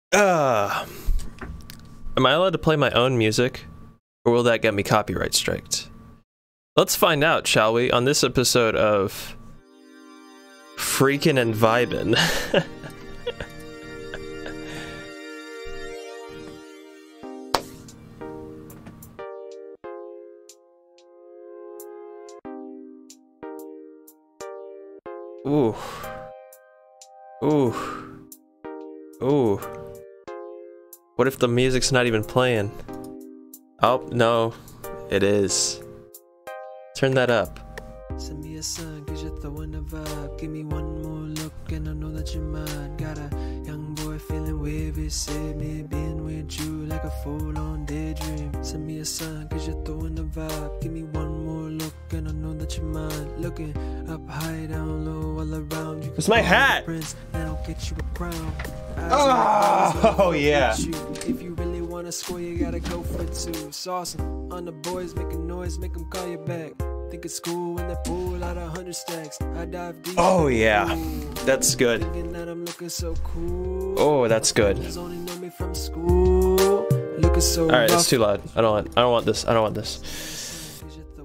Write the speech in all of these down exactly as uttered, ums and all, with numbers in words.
Uh, am I allowed to play my own music? Or will that get me copyright striked? Let's find out, shall we, on this episode of Freakin' and Vibin'. Ooh. Ooh. Ooh. What if the music's not even playing? Oh, no. It is. Turn that up. Send me a sign, cause you're throwing a vibe. Give me one more look and I know that you're mine. Got a young boy feeling wavy. Save me being with you like a full-on daydream. Send me a sign, cause you're throwing a vibe. Give me one more look and I know that you're mine. Looking up high, down low, all around you. It's my hat! Prince, and I'll get you a crown. Oh, oh yeah. If you really wanna score, you gotta go for it too. Saucing on the boys, making noise, make them call you back. Think it's cool when they pull out a hundred stacks. I dive deep. Oh yeah, that's good. Thinking that I'm looking so cool. Oh, that's good. Only know me from school. Looking so all right, rough. it's too loud. I don't want. I don't want this. I don't want this.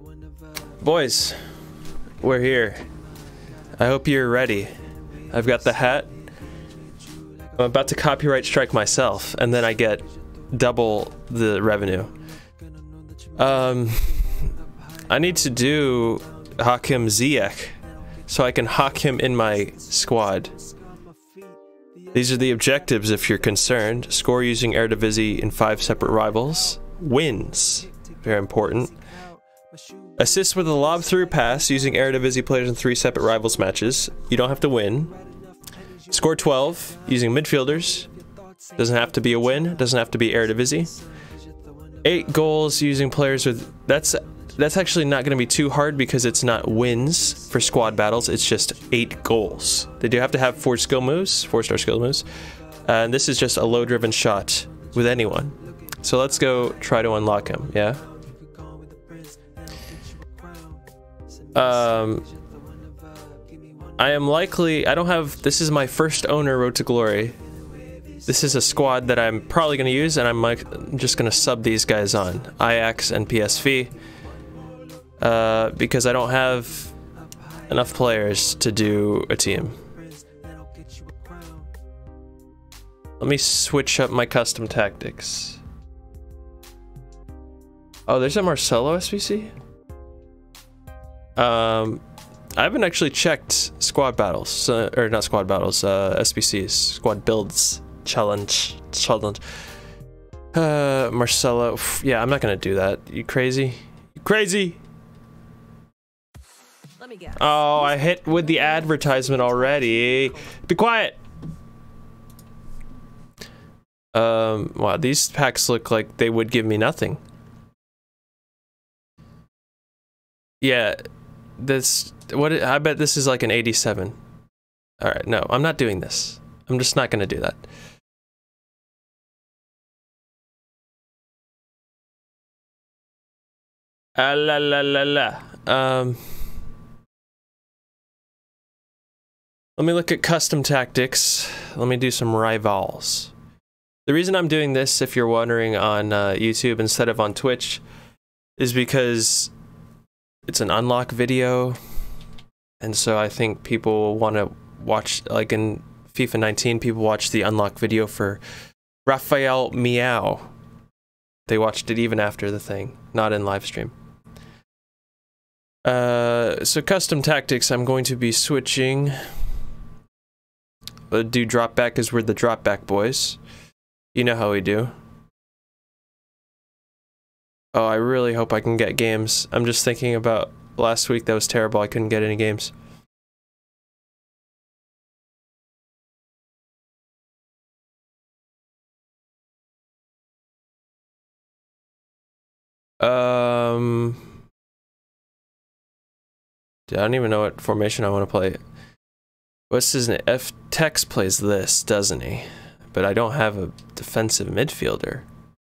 Boys, we're here. I hope you're ready. I've got the hat. I'm about to copyright strike myself, and then I get double the revenue. Um, I need to do Hakim Ziyech, so I can hawk him in my squad. These are the objectives if you're concerned. Score using Eredivisie in five separate rivals. Wins, very important. Assist with a lob through pass using Eredivisie players in three separate rivals matches. You don't have to win. Score twelve using midfielders. Doesn't have to be a win. Doesn't have to be Eredivisie. Eight goals using players with... That's that's actually not going to be too hard because it's not wins for squad battles. It's just eight goals. They do have to have four skill moves, four star skill moves. Uh, and this is just a low-driven shot with anyone. So let's go try to unlock him, yeah? Um... I am likely, I don't have, this is my first owner Road to Glory. This is a squad that I'm probably going to use, and I'm like, just going to sub these guys on. Ajax and P S V. Uh, because I don't have enough players to do a team. Let me switch up my custom tactics. Oh, there's a Marcelo S B C? Um... I haven't actually checked squad battles, uh, or not squad battles, uh, S B Cs, squad builds, challenge, challenge. Uh, Marcelo, yeah, I'm not gonna do that. You crazy? You crazy? Let me guess. Oh, I hit with the advertisement already. Be quiet. Um, wow, these packs look like they would give me nothing. Yeah, this. What I bet this is like an eighty-seven. All right, no, I'm not doing this. I'm just not gonna do that. Ah la la la la. Um, let me look at custom tactics. Let me do some rivals. The reason I'm doing this, if you're wondering, on uh, YouTube instead of on Twitch, is because it's an unlock video. And so I think people want to watch, like in FIFA nineteen, people watched the unlock video for Rafael Miao. They watched it even after the thing, not in live stream. Uh, so custom tactics, I'm going to be switching. We'll do drop back because we're the drop back boys. You know how we do. Oh, I really hope I can get games. I'm just thinking about last week, that was terrible. I couldn't get any games. Um, I don't even know what formation I want to play. What's his name? F Tex plays this, doesn't he? But I don't have a defensive midfielder.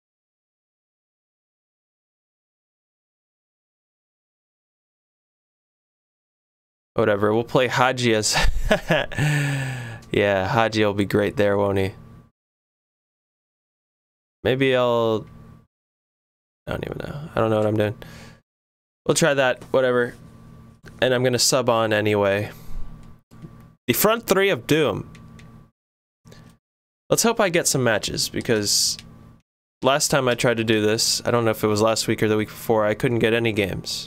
Whatever, we'll play Haji as... Yeah, Haji will be great there, won't he? Maybe I'll... I don't even know. I don't know what I'm doing. We'll try that, whatever. And I'm gonna sub on anyway. The front three of Doom. Let's hope I get some matches, because last time I tried to do this, I don't know if it was last week or the week before, I couldn't get any games.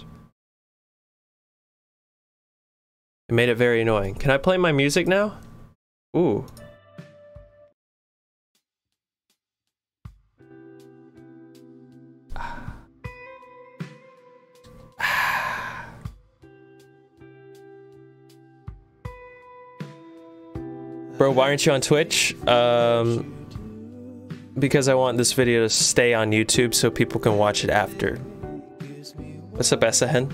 It made it very annoying. Can I play my music now? Ooh. Bro, why aren't you on Twitch? Um, because I want this video to stay on YouTube so people can watch it after. What's up, Esahen?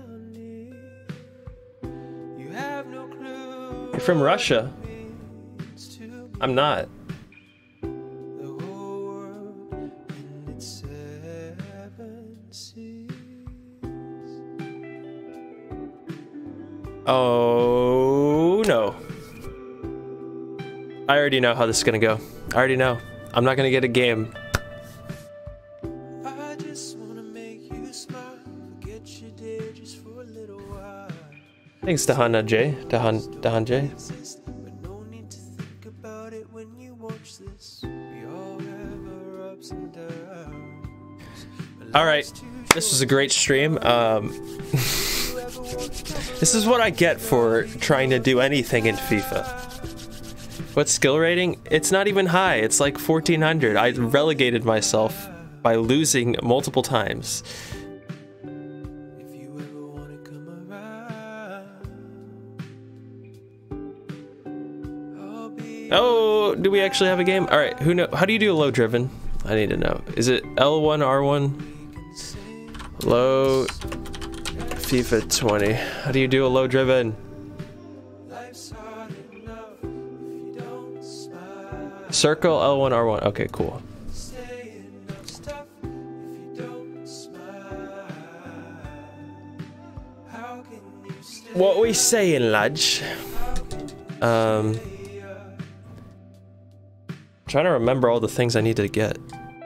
You're from Russia? I'm not. Oh no. I already know how this is gonna go. I already know. I'm not gonna get a game. I just wanna make you smile, forget your day just for a little while. Thanks, Dahana J. Dahan Dahan J. But no need to think about it when you watch this. We all have our ups and downs. All right, this was a great stream. Um, this is what I get for trying to do anything in FIFA. What skill rating? It's not even high. It's like fourteen hundred. I relegated myself by losing multiple times. If you ever wanna come around, I'll be Oh, do we actually have a game? All right, who know? How do you do a low driven? I need to know. Is it L one R one? Low FIFA twenty. How do you do a low driven? life's hard enough if you don't smile. Circle L one R one. Okay, cool. Saying no stuff if you don't smile. How can you stay? What we saying, lads? Um, trying to remember all the things I need to get.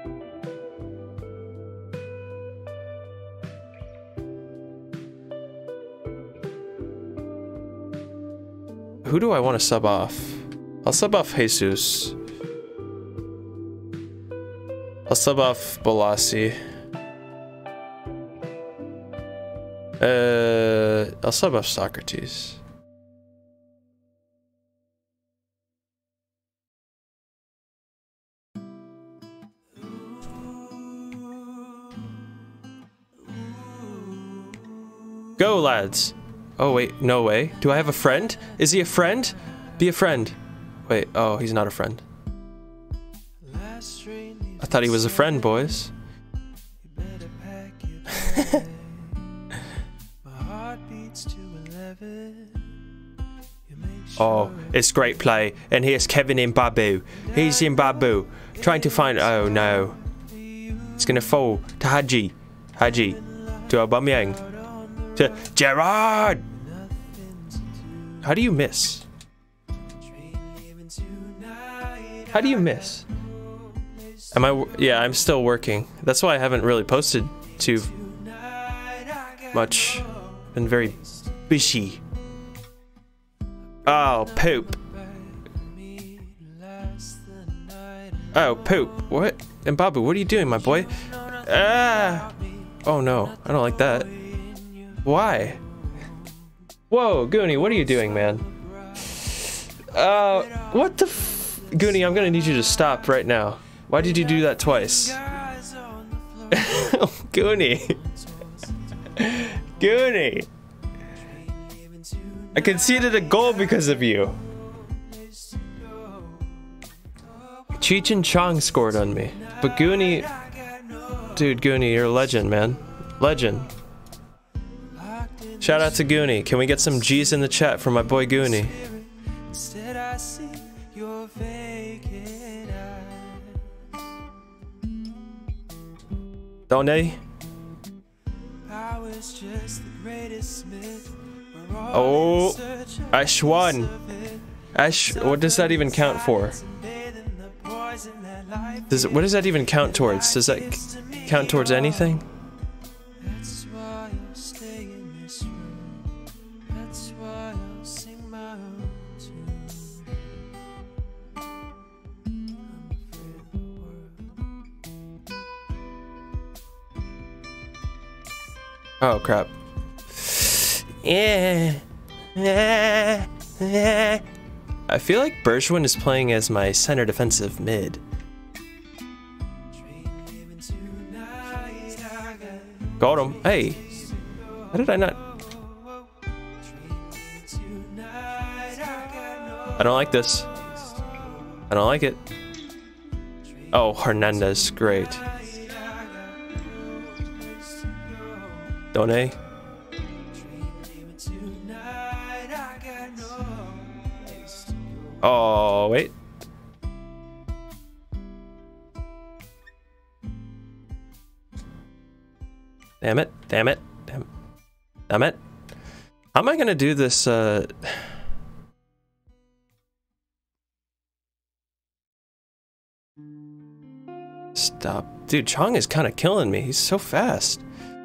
Who do I want to sub off? I'll sub off Jesus. I'll sub off Balassi. Uh, I'll sub off Socrates. Go, lads. Oh, wait, no way. Do I have a friend? Is he a friend? Be a friend. Wait, oh, he's not a friend. I thought he was a friend, boys. Oh, it's great play. And here's Kevin in Babu. He's in Babu. Trying to find... Oh, no. It's gonna fall to Haji. Haji. To Aubameyang. To Gerard! How do you miss? How do you miss? Am I... Yeah, I'm still working. That's why I haven't really posted too much. Been very busy. Oh, poop. Oh, poop. What? Mbabu, what are you doing, my boy? Ah! Oh no, I don't like that. Why? Whoa, Goonie, what are you doing, man? Uh, what the f- Goonie, I'm gonna need you to stop right now. Why did you do that twice? Goonie. Goonie. I conceded a goal because of you. Cheech and Chong scored on me. But Goonie... Dude, Goonie, you're a legend, man. Legend. Shout out to Goonie. Can we get some G's in the chat for my boy Goonie? Don't they? Oh, Ash won. Ash, what does that even count for? Does it, what does that even count towards? Does that count towards anything? That's why I'll stay in this room. That's why I'll sing my own tune. I'm afraid of the world. Oh crap. Yeah. Yeah. Yeah. I feel like Bergwijn is playing as my center defensive mid. Got him. Hey. How did I not? I don't like this. I don't like it. Oh, Hernandez. Great. Done. Oh, wait. Damn it. Damn it. Damn it. Damn it. How am I gonna do this, uh... Stop. Dude, Chong is kind of killing me. He's so fast.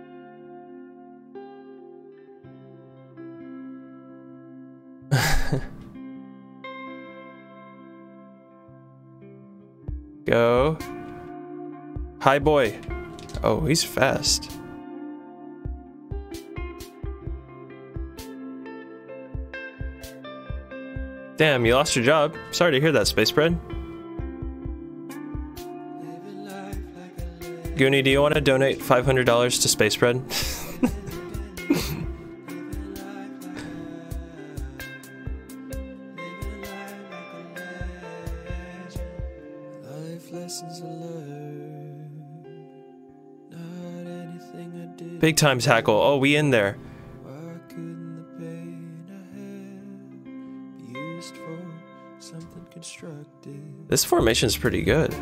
Go. Hi, boy. Oh, he's fast. Damn, you lost your job. Sorry to hear that, Space Bread. Goonie, do you want to donate five hundred dollars to Space Bread? Big time tackle. Oh, we in there. This formation is pretty good.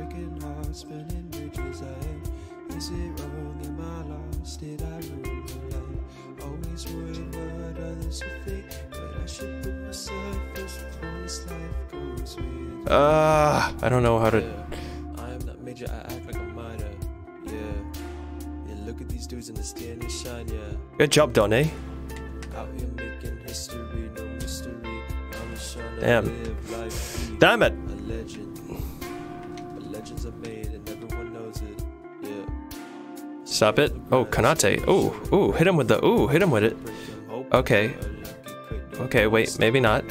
Uh, I don't know how to. I am not major, I act like a minor. Yeah. Yeah, look at these dudes in the stand and shine, yeah. Good job, Donne. Out here making history, no mystery. I'm just trying to Damn. live life. Damn it. A legend. But legends are made and everyone knows it. Yeah. Stop it. Oh, Kanate. Ooh, ooh, hit him with the. Ooh, hit him with it. Okay. Okay, wait, maybe not.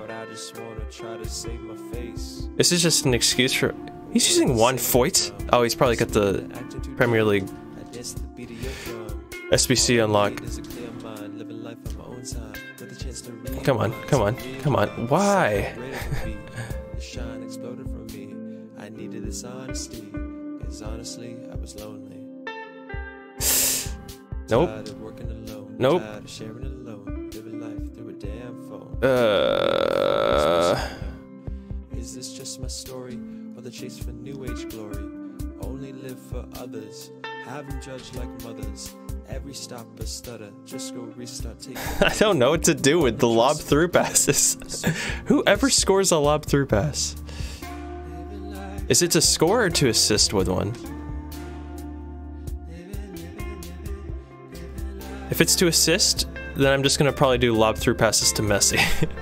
This is just an excuse for. He's using one foot. Oh, he's probably got the Premier League S B C unlock. Come on, come on, come on. Why? I needed this honesty, because honestly, I was lonely. Nope. Nope. Uh. Is this just my story, or the chase for new age glory? Only live for others, have them judged like mothers. Every stop a stutter, just go restart. Take I don't know what to do with the lob through passes. Whoever scores a lob through pass. Is it to score or to assist with one? If it's to assist, then I'm just gonna probably do lob through passes to Messi.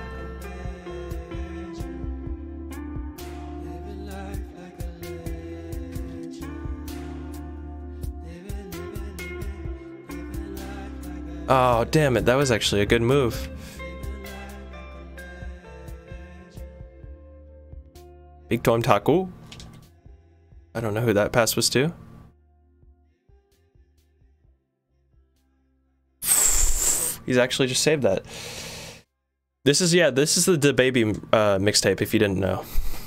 Oh, damn it. That was actually a good move. Big time tackle. I don't know who that pass was to. He's actually just saved that. This is, yeah, this is the DaBaby uh, mixtape, if you didn't know.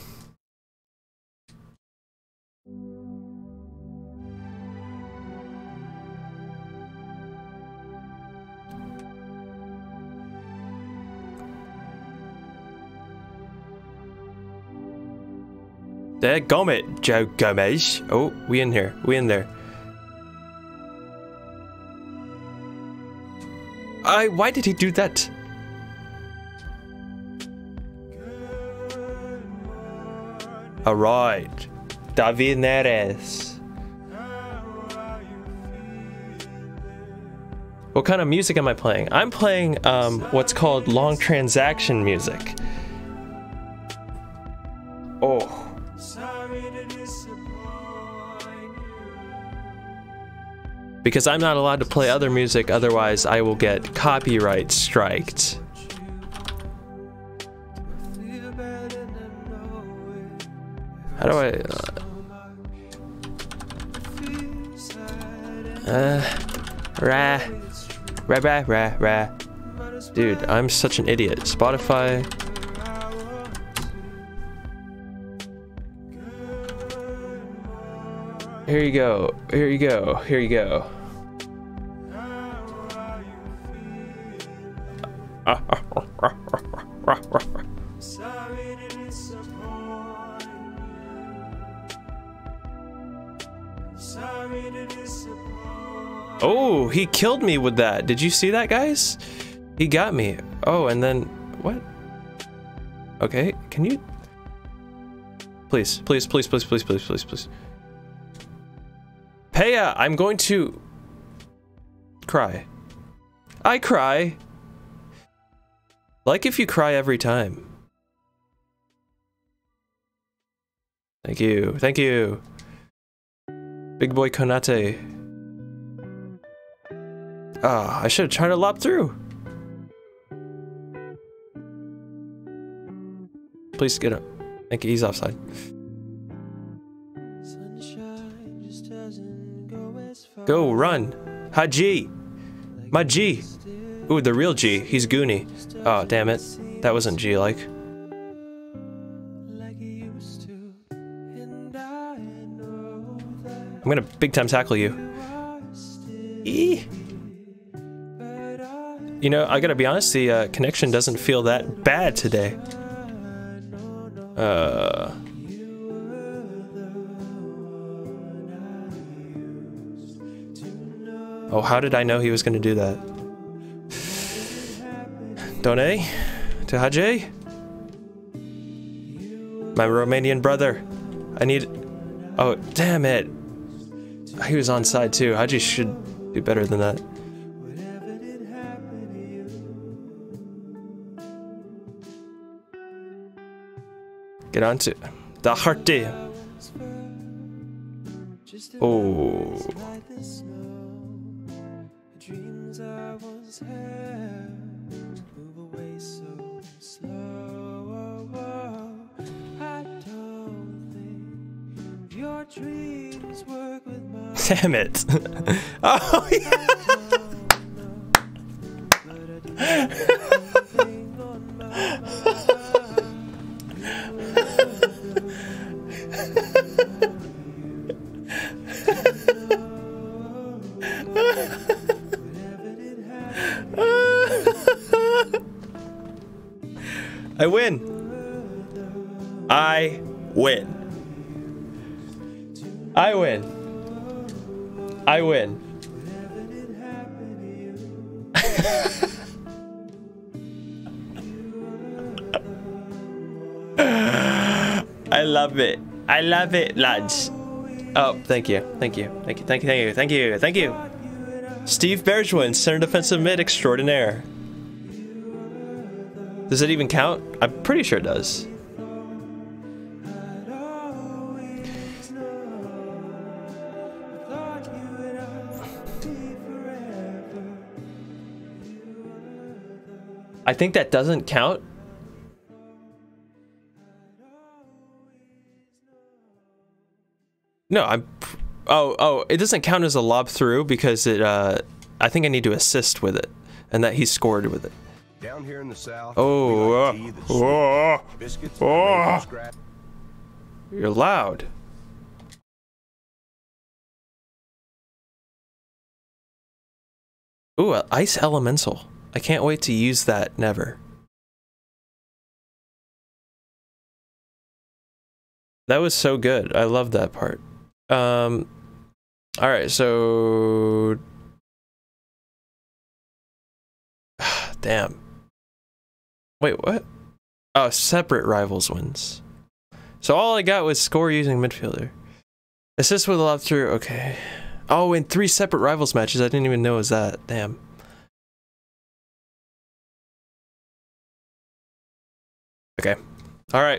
There, Gomez, Joe Gomez. Oh, we in here. We in there. I. Why did he do that? All right. David Neres. What kind of music am I playing? I'm playing um, what's called long transaction music. Oh. Because I'm not allowed to play other music, otherwise I will get copyright striked. How do I... Uh... uh rah. Rah, rah, rah, rah. Dude, I'm such an idiot. Spotify. Here you go. Here you go. Here you go. Oh, he killed me with that. Did you see that, guys? He got me. Oh, and then what? Okay, can you please, please, please, please, please, please, please, please. Paya, I'm going to cry. I cry. Like if you cry every time. Thank you. Thank you. Big boy Konate. Ah, oh, I should have tried to lob through. Please get up. Thank you. He's offside. Go, run. Haji. My G. Ooh, the real G. He's Goonie. Oh, damn it. That wasn't G-like. I'm gonna big time tackle you. Eee. You know, I gotta be honest, the uh, connection doesn't feel that bad today. Uh... Oh, how did I know he was gonna do that? Done to Haji? My Romanian brother. I need... Oh, damn it. He was on side too. Haji should do better than that. Get on to the hearty. Oh. Damn it. Oh, yeah. I win. I win. I win. I win. I love it. I love it, lads. Oh, thank you. Thank you. Thank you. Thank you. Thank you. Thank you. Thank you. Steve Bergwijn, center defensive mid extraordinaire. Does it even count? I'm pretty sure it does. I think that doesn't count. No, I'm... Oh, oh, it doesn't count as a lob through because it, uh... I think I need to assist with it. And that he scored with it. Down here in the south, oh, uh, oh, biscuits, oh. You're loud. Ooh, uh, ice elemental. I can't wait to use that. Never. That was so good. I love that part. Um. All right, so. Damn. Wait, what? Oh, separate rivals wins. So all I got was score using midfielder. Assist with a lob through. Okay. Oh, in three separate rivals matches. I didn't even know it was that. Damn. Okay. All right.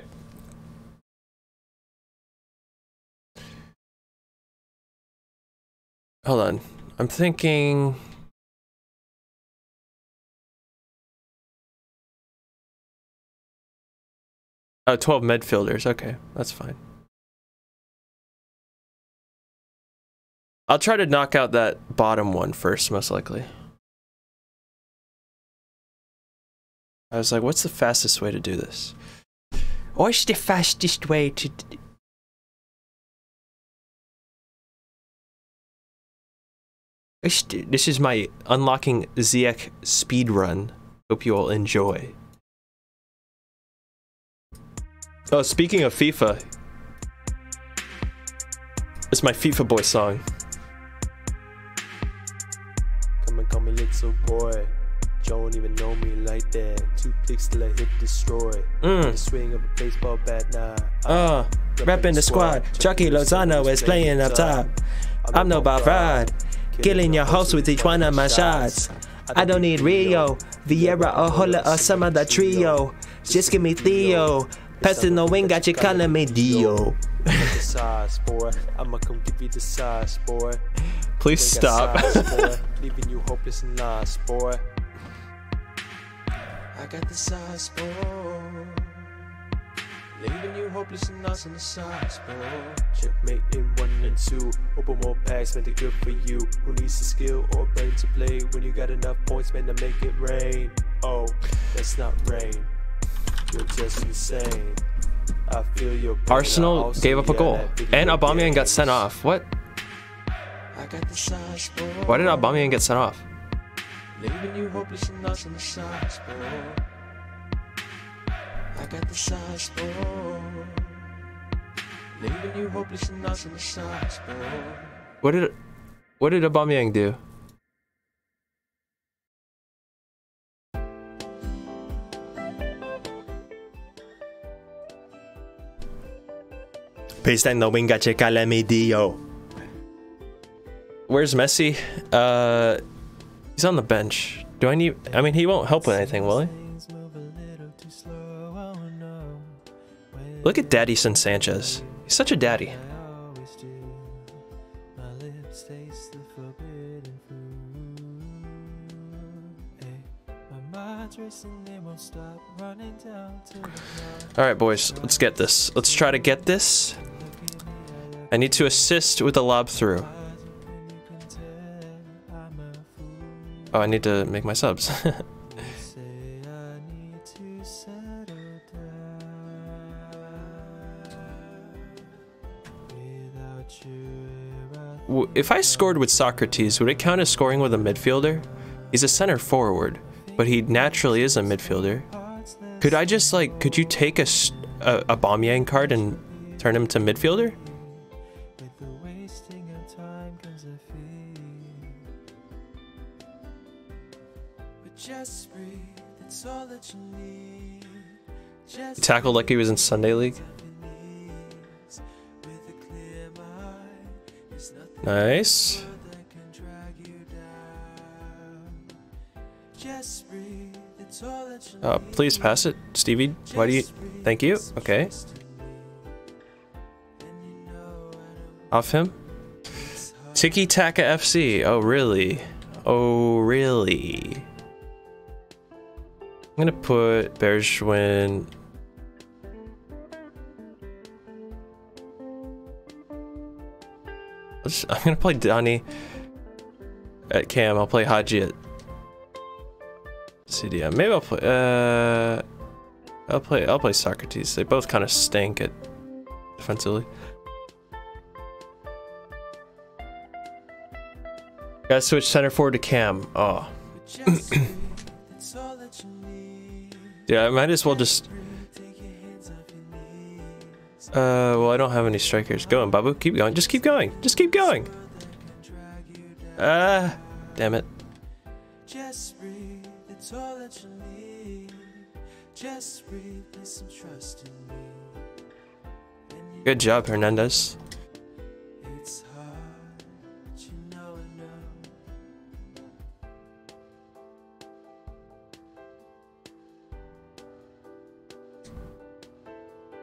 Hold on. I'm thinking. Oh, twelve midfielders. Okay, that's fine. I'll try to knock out that bottom one first, most likely. I was like, what's the fastest way to do this? What's the fastest way to... D this is my unlocking Ziek speed run. Hope you all enjoy. Oh, speaking of FIFA, it's my FIFA boy song. Come and call me little boy. Don't even know me like that. Two clicks till I hit destroy. Mm. The swing of a baseball bat, nah. Uh, repping the squad. Chucky Lozano is playing up top. I'm no Bob Rod. Killing your host with each one of my shots. I don't need Rio, Vieira, or Hola, or some other trio. Just give me Theo. Passing the wing, got you calling me Dio. I'ma come give you the size, boy. Please stop. Leaving you hopeless and lost, boy. I got the size, boy. Leaving you hopeless and lost in the size, boy. Checkmate in one and two. Open more packs, meant it good for you. Who needs the skill or brain to play when you got enough points, man, to make it rain? Oh, that's not rain. You're just insane. I feel your Arsenal gave up a goal, and Aubameyang got sent off. What? I got the size, boy. Why did Aubameyang get sent off? Leaving you hopeless and lost in the size, boy. I got the size, boy. Leaving you hopeless and lost in the size, boy. What did what did Aubameyang do? Based on the wing, got you calling me Dio. Where's Messi? Uh, he's on the bench. Do I need? I mean, he won't help with anything, will he? Look at Daddyson Sanchez. He's such a daddy. Alright, boys, let's get this. Let's try to get this. I need to assist with the lob through. Oh, I need to make my subs. If I scored with Socrates, would it count as scoring with a midfielder? He's a center forward, but he naturally is a midfielder. Could I just like, could you take a, a, a Aubameyang card and turn him to midfielder? He tackled like he was in Sunday League. Nice. Uh, please pass it, Stevie. Why do you? Thank you. Okay. Off him. Tiki Taka F C. Oh really? Oh really? I'm gonna put Bergwijn. I'm gonna play Donny at Cam. I'll play Haji at C D M. Maybe I'll play. Uh, I'll play. I'll play Socrates. They both kind of stink at defensively. Gotta switch center forward to Cam. Oh. Yeah, I might as well just. Uh, well, I don't have any strikers. Go on, Babu. Keep going. Just keep going. Just keep going. Ah, uh, damn it. Good job, Hernandez.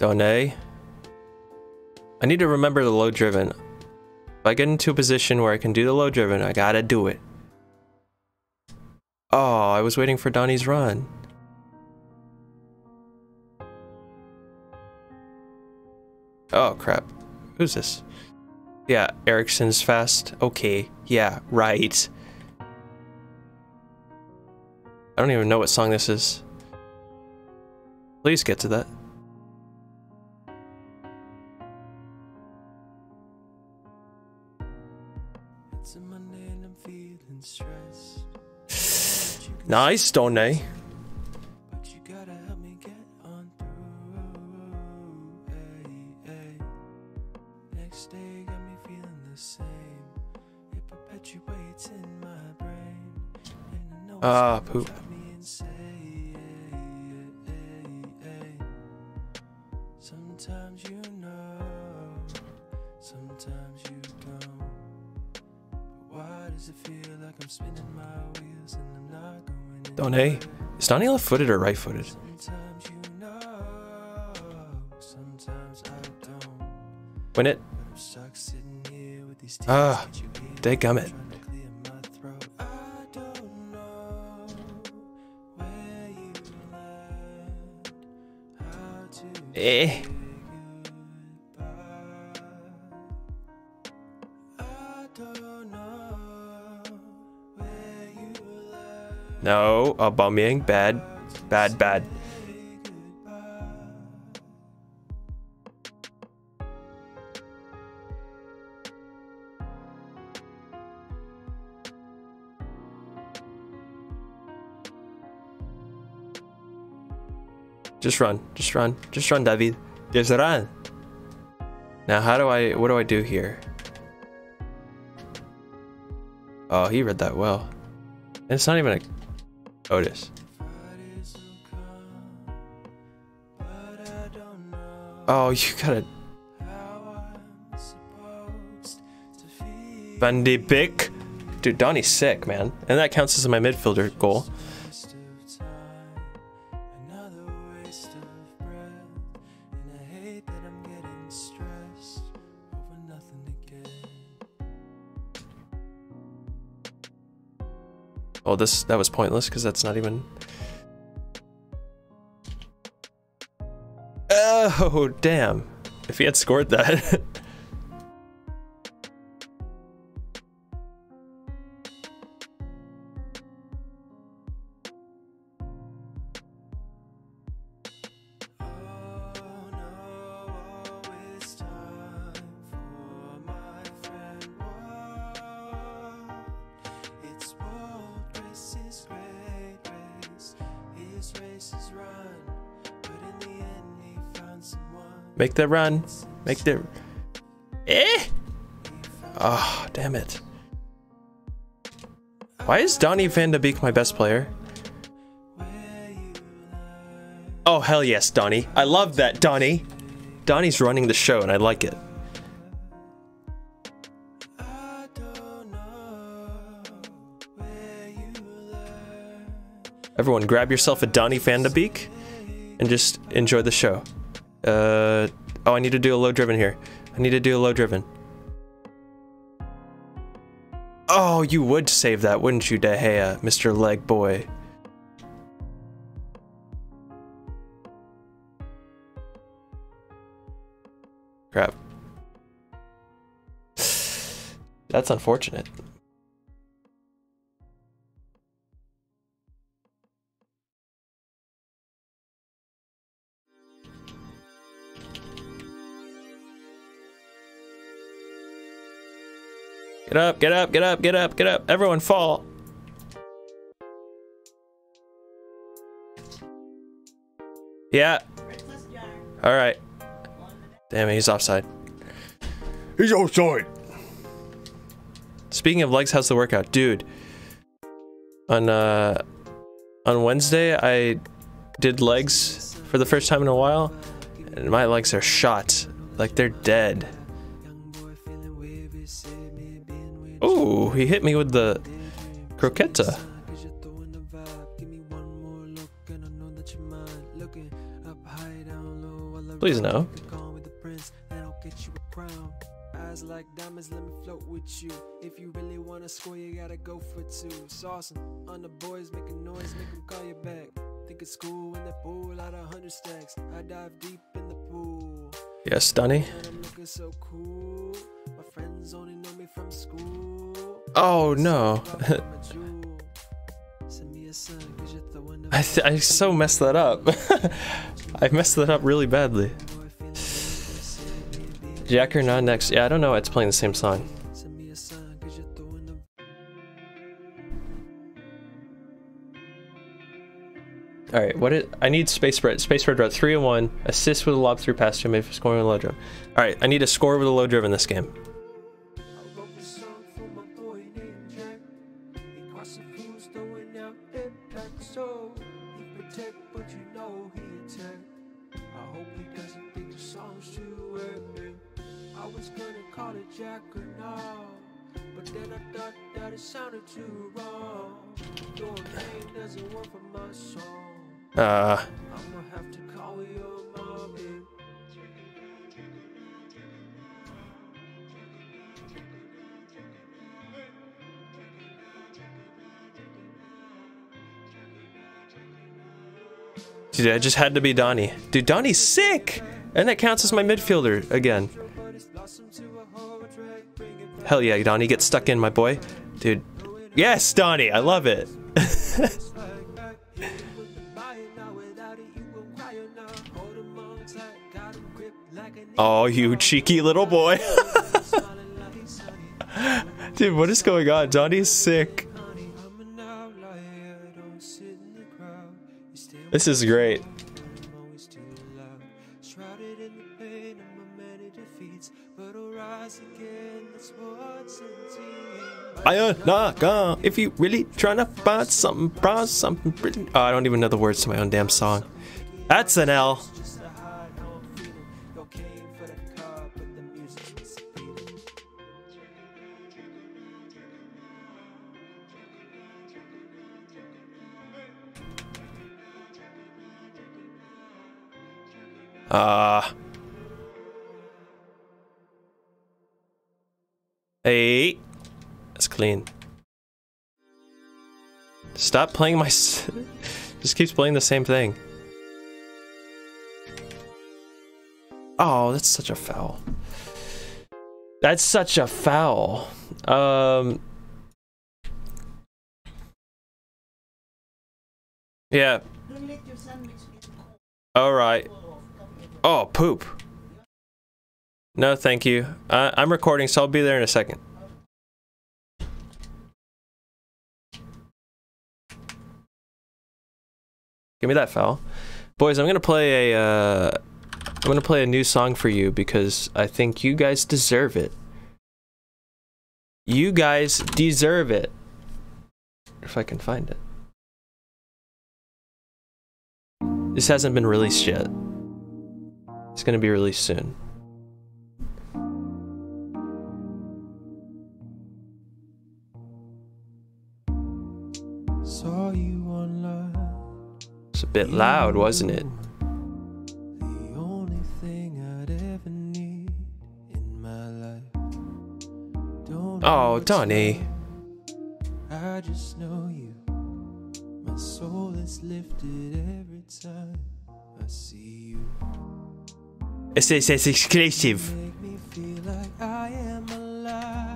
Don't I? I need to remember the low driven. If I get into a position where I can do the low driven, I gotta do it. Oh, I was waiting for Donnie's run. Oh crap. Who's this? Yeah, Ericsson's fast. Okay, yeah, right. I don't even know what song this is. Please get to that. It's a Monday and I'm feeling stressed. Nice, don't they? But you gotta help me get on through. Hey, hey. Next day got me feeling the same. It perpetuates in my brain. And I know Ah, it's poop. got me insane. Sometimes you know, sometimes you don't. But why does it feel like I'm spinning my wheels and I'm not going Don't they? Is Donnie left-footed or right-footed? Sometimes you know, sometimes I don't. Win it. I'm stuck sitting here with these Ah, tears. Can't you hear they gummit. trying to clear my throat? I don't know where you learned how to Eh. say goodbye. I don't know where you learned No, Aubameyang, bad, bad, bad. Just run, just run, just run, David. Just run. Now, how do I, what do I do here? Oh, he read that well. And it's not even a Otis. Oh, you gotta. Van de Beek. Dude, Donnie's sick, man. And that counts as my midfielder goal. Oh, this, that was pointless because that's not even. Oh, damn. If he had scored that. Make the run. Make the. Eh? Oh, damn it. Why is Donnie van de Beek my best player? Oh, hell yes, Donnie. I love that, Donnie. Donnie's running the show, and I like it. Everyone, grab yourself a Donnie van de Beek and just enjoy the show. Uh, oh, I need to do a low driven here. I need to do a low driven. Oh, you would save that, wouldn't you, De Gea, Mister Leg Boy? Crap. That's unfortunate. Get up, get up, get up, get up, get up. Everyone fall. Yeah. All right. Damn it, he's offside. He's offside. Speaking of legs, how's the workout? Dude, on uh, on Wednesday, I did legs for the first time in a while, and my legs are shot. Like, they're dead. Oh, he hit me with the croqueta. Up high, down low, all around. Please no. Gone with the prince, that'll get you a crown. Eyes like diamonds, let me float with you. If you really wanna score, you gotta go for two. Saucing on the boys, making noise, make them call you back. Think it's cool when they pull out a hundred stacks. I dive deep in the pool. Yes, Donnie. And I'm looking so cool. My friends only know me from school. Oh no. I, th I so messed that up. I messed that up really badly. Jack or not next? Yeah, I don't know. It's playing the same song. All right, what it? I need space spread. Space spread route three and one. Assist with a lob through pass to him if scoring with a low drive. All right, I need a score with a low drive in this game. Uh. Dude, I just had to be Donnie. Dude, Donnie's sick! And that counts as my midfielder again. Hell yeah, Donnie, get stuck in, my boy. Dude. Yes, Donnie, I love it. Oh, you cheeky little boy. Dude, what is going on? Donnie's sick. This is great. I uh, nah, gone. If you really trying to find something, bro, something pretty. Oh, I don't even know the words to my own damn song. That's an L. Uh. Hey. That's clean. Stop playing my... S just keeps playing the same thing. Oh, that's such a foul. That's such a foul. Um... Yeah. Alright. Oh, poop. No, thank you. Uh, I'm recording, so I'll be there in a second. Give me that foul. Boys, I'm gonna play a, uh, I'm gonna play a new song for you because I think you guys deserve it. You guys deserve it. If I can find it. This hasn't been released yet. It's gonna be released soon. Saw you online. It's a bit loud, wasn't it? The only thing I'd ever need in my life. Don't Oh, Donnie. I just know you. My soul is lifted every time I see you. It's, it's, it's exclusive. Make me feel like I am alive.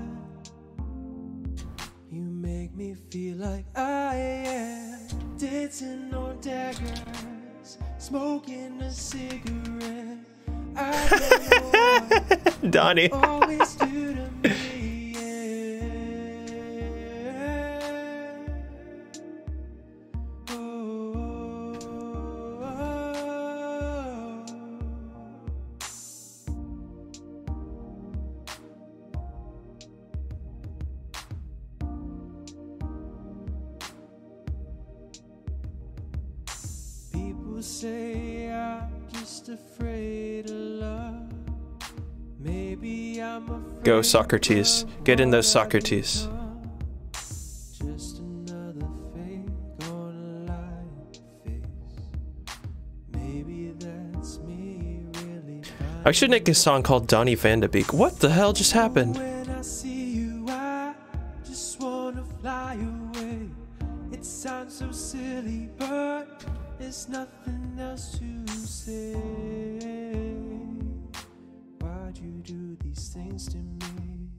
You make me feel like I am dancing on daggers, smoking a cigarette. I don't know Donnie. what you always do to me. Yeah. Oh, oh, oh. People say I'm just afraid of love. Maybe I'm afraid. Go Socrates. Get in those Socrates. Just another fake on a light face. maybe that's me really. I should make a song called Donnie Van de Beek. What the hell just happened? When I see you, I just wanna fly away. It sounds so silly, but there's nothing else to say. Why'd you do these things to me?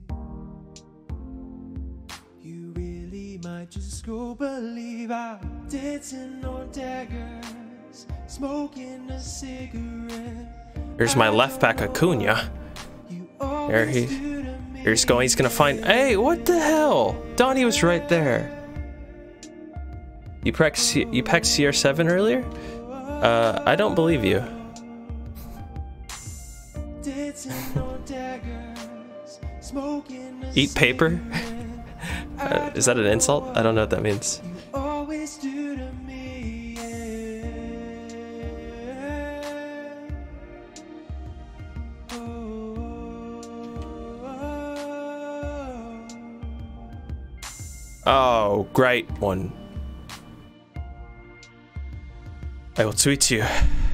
You really might just go believe I'm dancing on daggers, smoking a cigarette. Here's my left back Acuna. There he, here's going. He's gonna find. Hey, what the hell? Donnie was right there. You packed you packed C R seven earlier? Uh, I don't believe you. Eat paper? uh, is that an insult? I don't know what that means. Oh, great one. I will tweet you.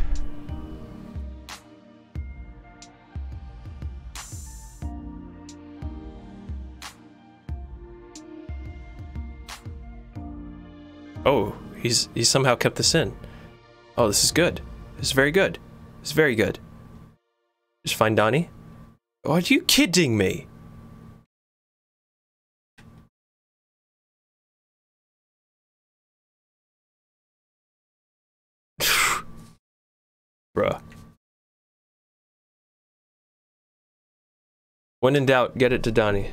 Oh, he's he somehow kept this in. Oh, this is good. This is very good. This is very good. Just find Donnie. Oh, are you kidding me? Bruh. When in doubt, get it to Donnie.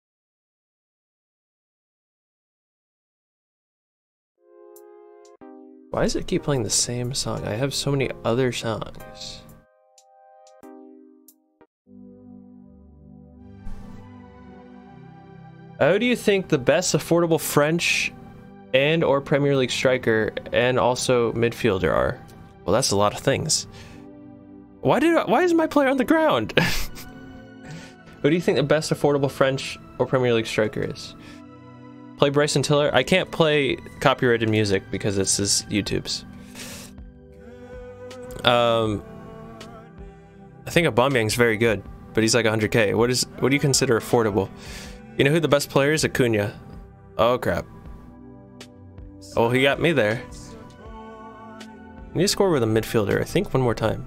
Why does it keep playing the same song? I have so many other songs. How do you think the best affordable French and or Premier League striker and also midfielder are? Well, that's a lot of things. Why did I, why is my player on the ground? Who do you think the best affordable French or Premier League striker is? Play Bryson Tiller? I can't play copyrighted music because this is YouTube's. Um, I think Aubameyang's very good, but he's like one hundred K. What is what do you consider affordable? You know who the best player is? Acuna. Oh crap. Oh, he got me there. I need to score with a midfielder, I think one more time.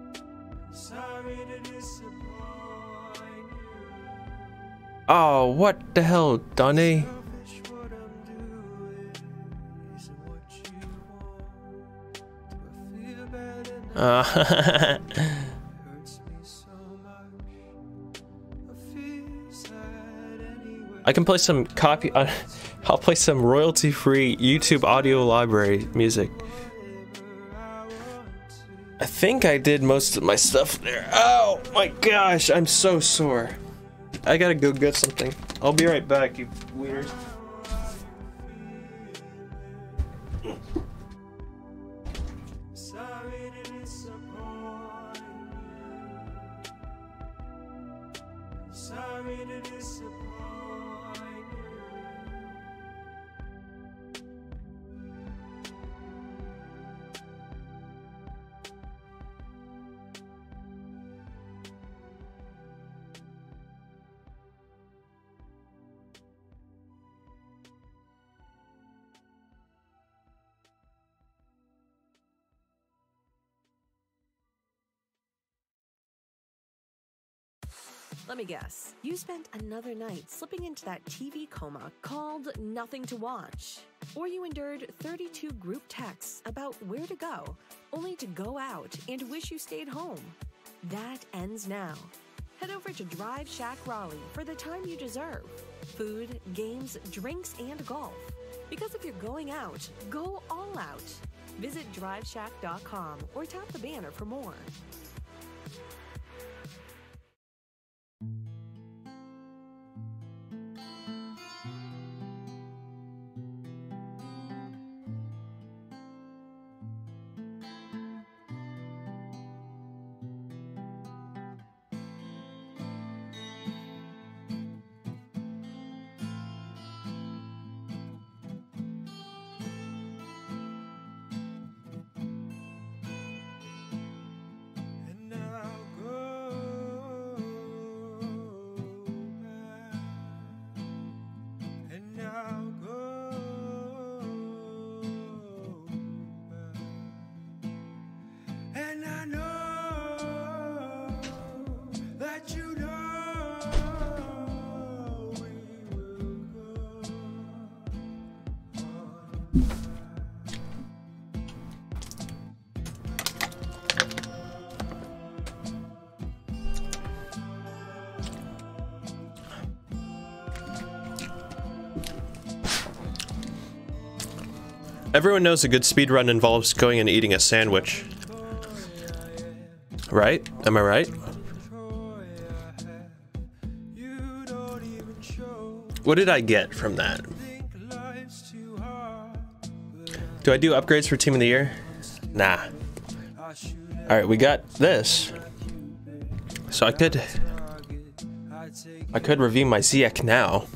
Oh, what the hell, Donnie? Uh, I can play some copy. Uh, I'll play some royalty-free YouTube audio library music. I think I did most of my stuff there. Oh my gosh, I'm so sore. I gotta go get something. I'll be right back, you weird. Let me guess, you spent another night slipping into that T V coma called Nothing to Watch. Or you endured thirty-two group texts about where to go, only to go out and wish you stayed home. That ends now. Head over to Drive Shack Raleigh for the time you deserve. Food, games, drinks, and golf. Because if you're going out, go all out. Visit drive shack dot com or tap the banner for more. Everyone knows a good speedrun involves going and eating a sandwich. Right? Am I right? What did I get from that? Do I do upgrades for Team of the Year? Nah. Alright, we got this. So I could... I could review my Ziyech now.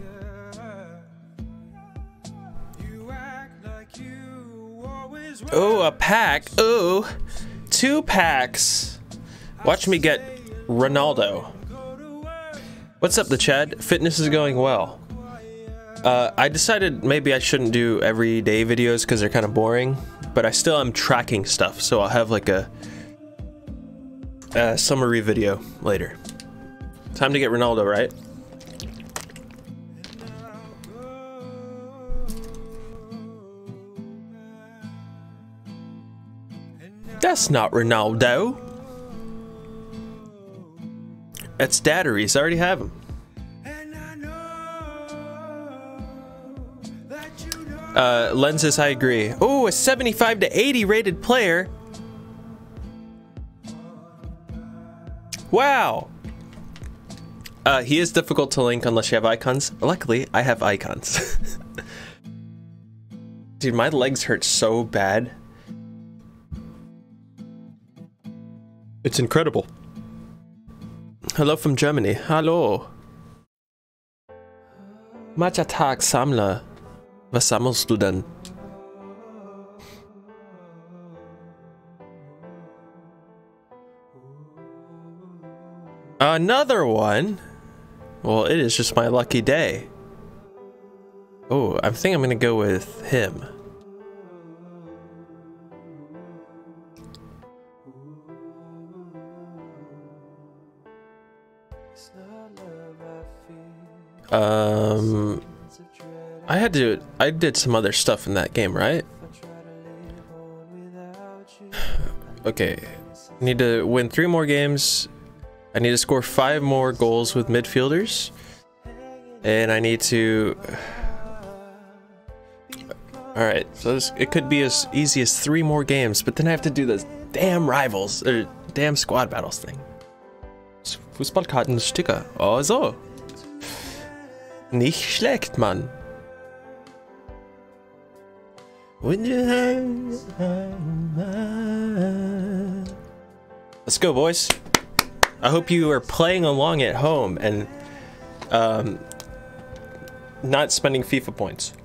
Oh, a pack. Oh, two packs. Watch me get Ronaldo. What's up, the Chad? Fitness is going well. Uh, I decided maybe I shouldn't do everyday videos because they're kind of boring, but I still am tracking stuff, so I'll have like a, a summary video later. Time to get Ronaldo, right? That's not Ronaldo. That's Datteries. I already have him. Uh, lenses, I agree. Oh, a seventy-five to eighty rated player. Wow. Uh, he is difficult to link unless you have icons. Luckily, I have icons. Dude, my legs hurt so bad. It's incredible. Hello from Germany. Hallo. Matcha Tag Sammler. Was sammelst du denn? Another one? Well, it is just my lucky day. Oh, I think I'm gonna go with him. Um, I had to, I did some other stuff in that game, right? Okay, need to win three more games. I need to score five more goals with midfielders. And I need to... Alright, so this, it could be as easy as three more games, but then I have to do this damn rivals, or damn squad battles thing. Fußballkartensticker. Oh so. Nicht schlecht, Mann. Let's go, boys. I hope you are playing along at home and um, not spending FIFA points.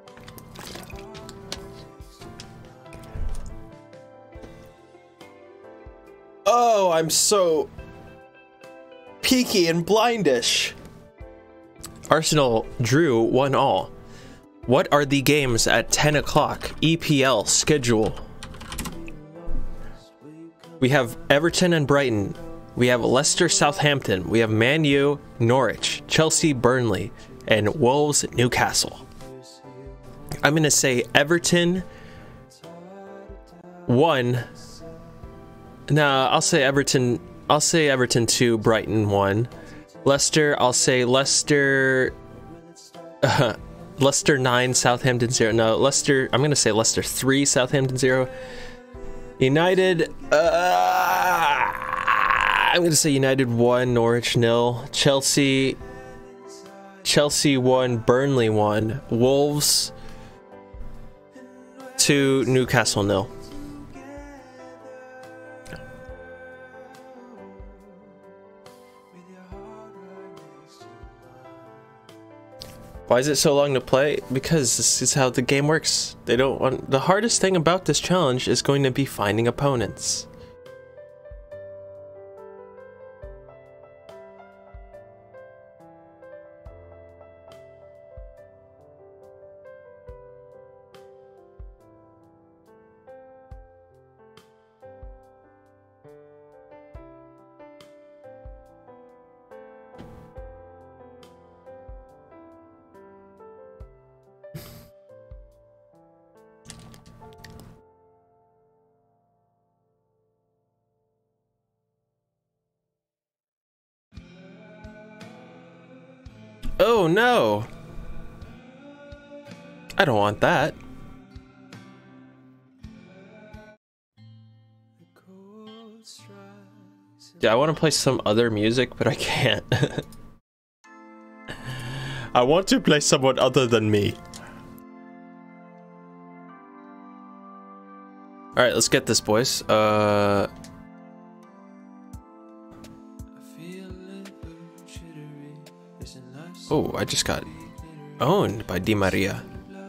Oh, I'm so peaky and blindish. Arsenal drew one all. What are the games at ten o'clock? E P L schedule. We have Everton and Brighton. We have Leicester, Southampton. We have Man U, Norwich, Chelsea, Burnley, and Wolves, Newcastle. I'm gonna say Everton one. Nah, I'll say Everton. I'll say Everton two, Brighton one. Leicester, I'll say Leicester. Uh, Leicester nine, Southampton zero. No, Leicester. I'm gonna say Leicester three, Southampton zero. United. Uh, I'm gonna say United one, Norwich nil. Chelsea. Chelsea one, Burnley one. Wolves two, Newcastle nil. Why is it so long to play? Because this is how the game works. They don't want... The hardest thing about this challenge is going to be finding opponents. Oh no! I don't want that. Yeah, I want to play some other music, but I can't. I want to play someone other than me. Alright, let's get this, boys. Uh... Oh, I just got owned by Di Maria.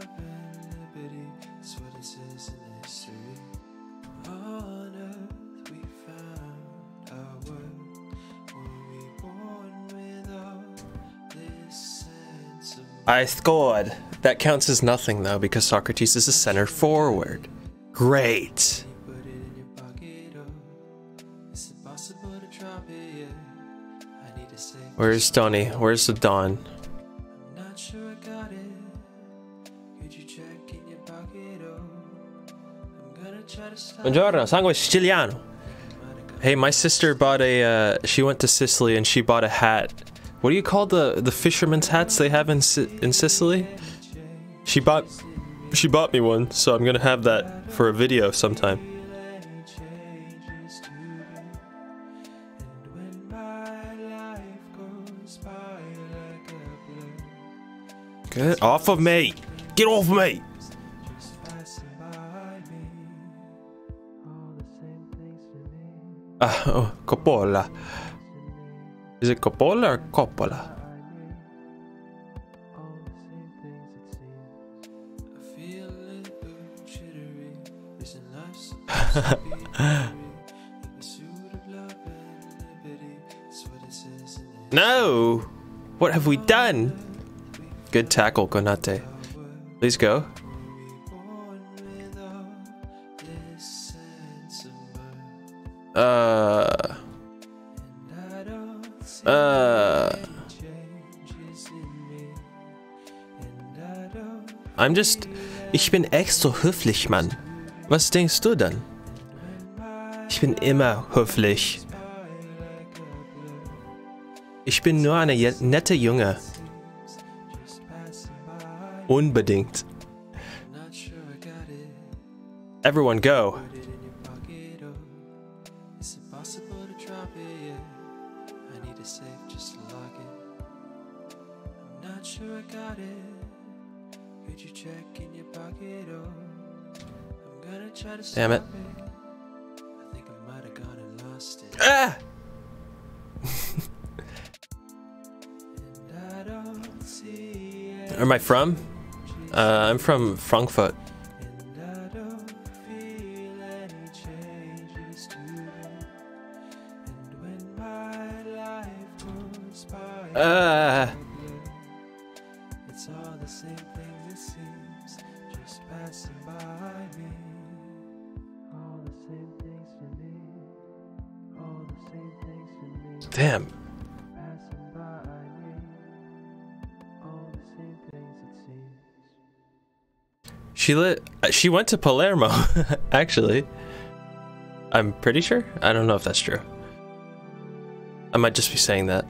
I scored. That counts as nothing though, because Socrates is a center forward. Great. Where's Donny? Where's the Don? Buongiorno, sangue siciliano. Hey, my sister bought a, uh, she went to Sicily and she bought a hat. What do you call the, the fisherman's hats they have in in Sicily? She bought, she bought me one, so I'm gonna have that for a video sometime. Get off of me! Get off of me! Uh, oh, Coppola. Is it Coppola or Coppola? No! What have we done? Good tackle, Konate. Please go. Uh... Uh... I'm just... Ich bin echt so höflich, Mann. Was denkst du denn? Ich bin immer höflich. Ich bin nur eine nette Junge. Unbedingt. Everyone go. Damn it. Ah! Where am I from? Uh, I'm from Frankfurt. Uh. It's all the same thing it seems, just passing by me. All the same things to me. All the same things to me. Damn. Passing by me. All the same things it seems. She lit she went to Palermo, actually. I'm pretty sure. I don't know if that's true. I might just be saying that.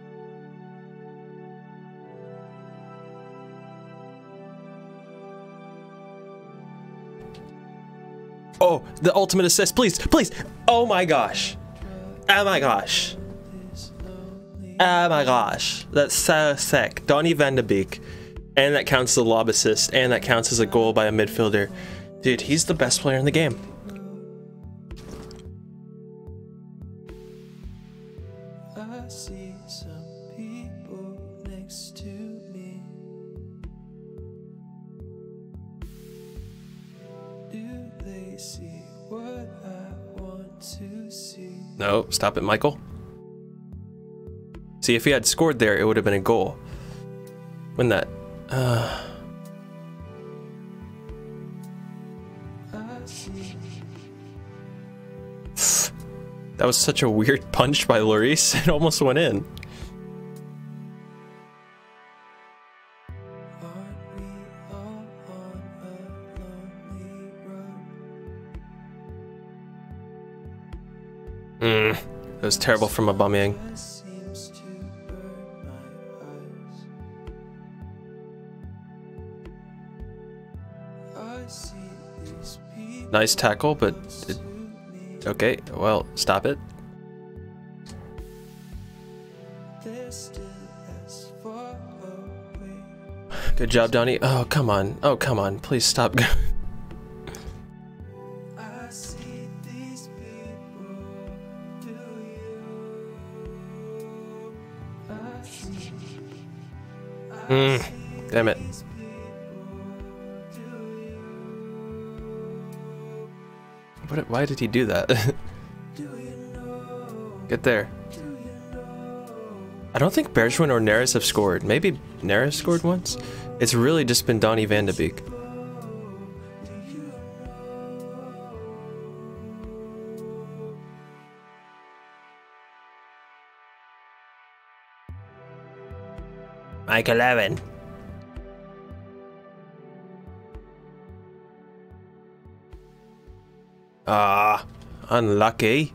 Oh, the ultimate assist, please, please. Oh my gosh. Oh my gosh. Oh my gosh. That's so sick. Donny van de Beek. And that counts as a lob assist. And that counts as a goal by a midfielder. Dude, he's the best player in the game. I see some people next to me. Do they see what I want to see? No, stop it, Michael. See, if he had scored there, it would have been a goal. When that... Uh... That was such a weird punch by Lloris. It almost went in. Mm, that was terrible from Aubameyang. Nice tackle, but it Okay, well, stop it. Good job, Donnie. Oh, come on. Oh, come on. Please stop. Mm, damn it. What, why did he do that? Get there. I don't think Bergwijn or Neres have scored. Maybe Neres scored once? It's really just been Donny van de Beek. Michael Owen. Ah, unlucky.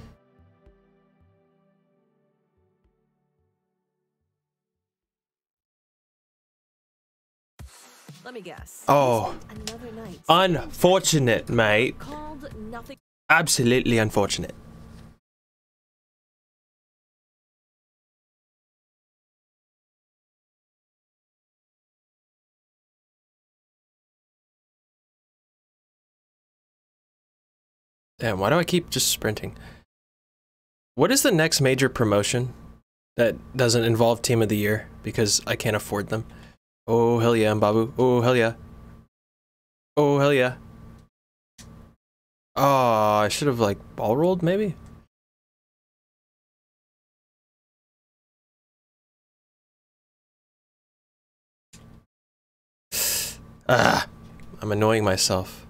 Let me guess. Oh, Another night. unfortunate, mate. Called nothing. Absolutely unfortunate. Damn, why do I keep just sprinting? What is the next major promotion that doesn't involve Team of the Year? Because I can't afford them. Oh, hell yeah, Mbabu. Oh, hell yeah. Oh, hell yeah. Oh, I should have, like, ball rolled, maybe? Ah, I'm annoying myself.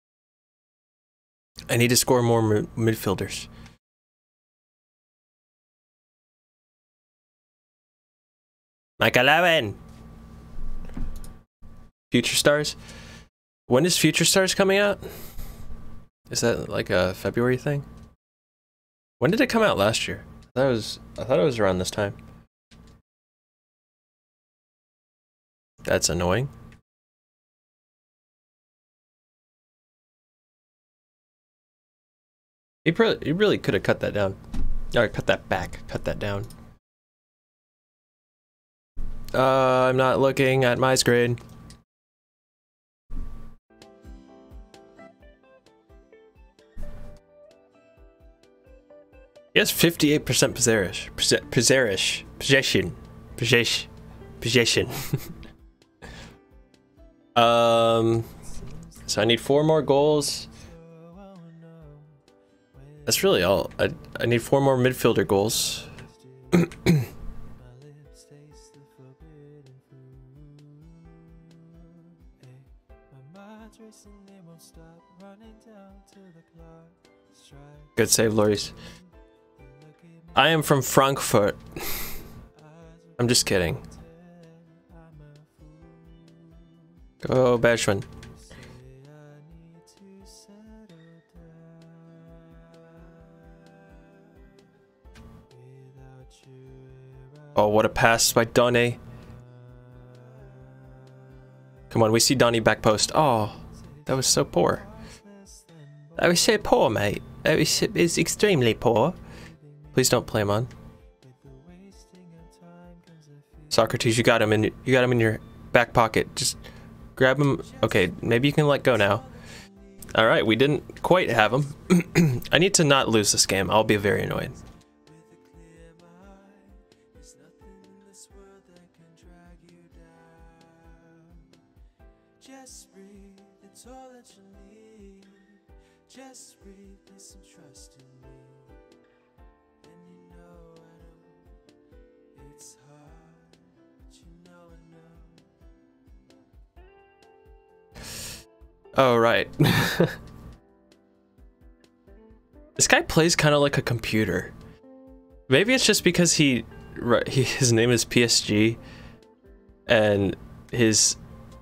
I need to score more mi midfielders. Michael Owen! Future Stars? When is Future Stars coming out? Is that like a February thing? When did it come out last year? That was I thought it was around this time. That's annoying. He really, he really could have cut that down. Or cut that back. Cut that down. Uh, I'm not looking at my screen. He has fifty-eight percent possession. Possession. Possession. Possession. Possession. um, so I need four more goals. That's really all. I, I need four more midfielder goals. Good save, Loris. I am from Frankfurt. I'm just kidding. Go, Bergwijn. Oh, what a pass by Donny. Come on, we see Donny back post. Oh, that was so poor. That was so poor, mate. That was, it was extremely poor. Please don't play him on. Socrates, you got him in. You got him in your back pocket. Just grab him. Okay, maybe you can let go now. All right, we didn't quite have him. I need to not lose this game. I'll be very annoyed. Oh, right. This guy plays kind of like a computer. Maybe it's just because he, he his name is P S G and his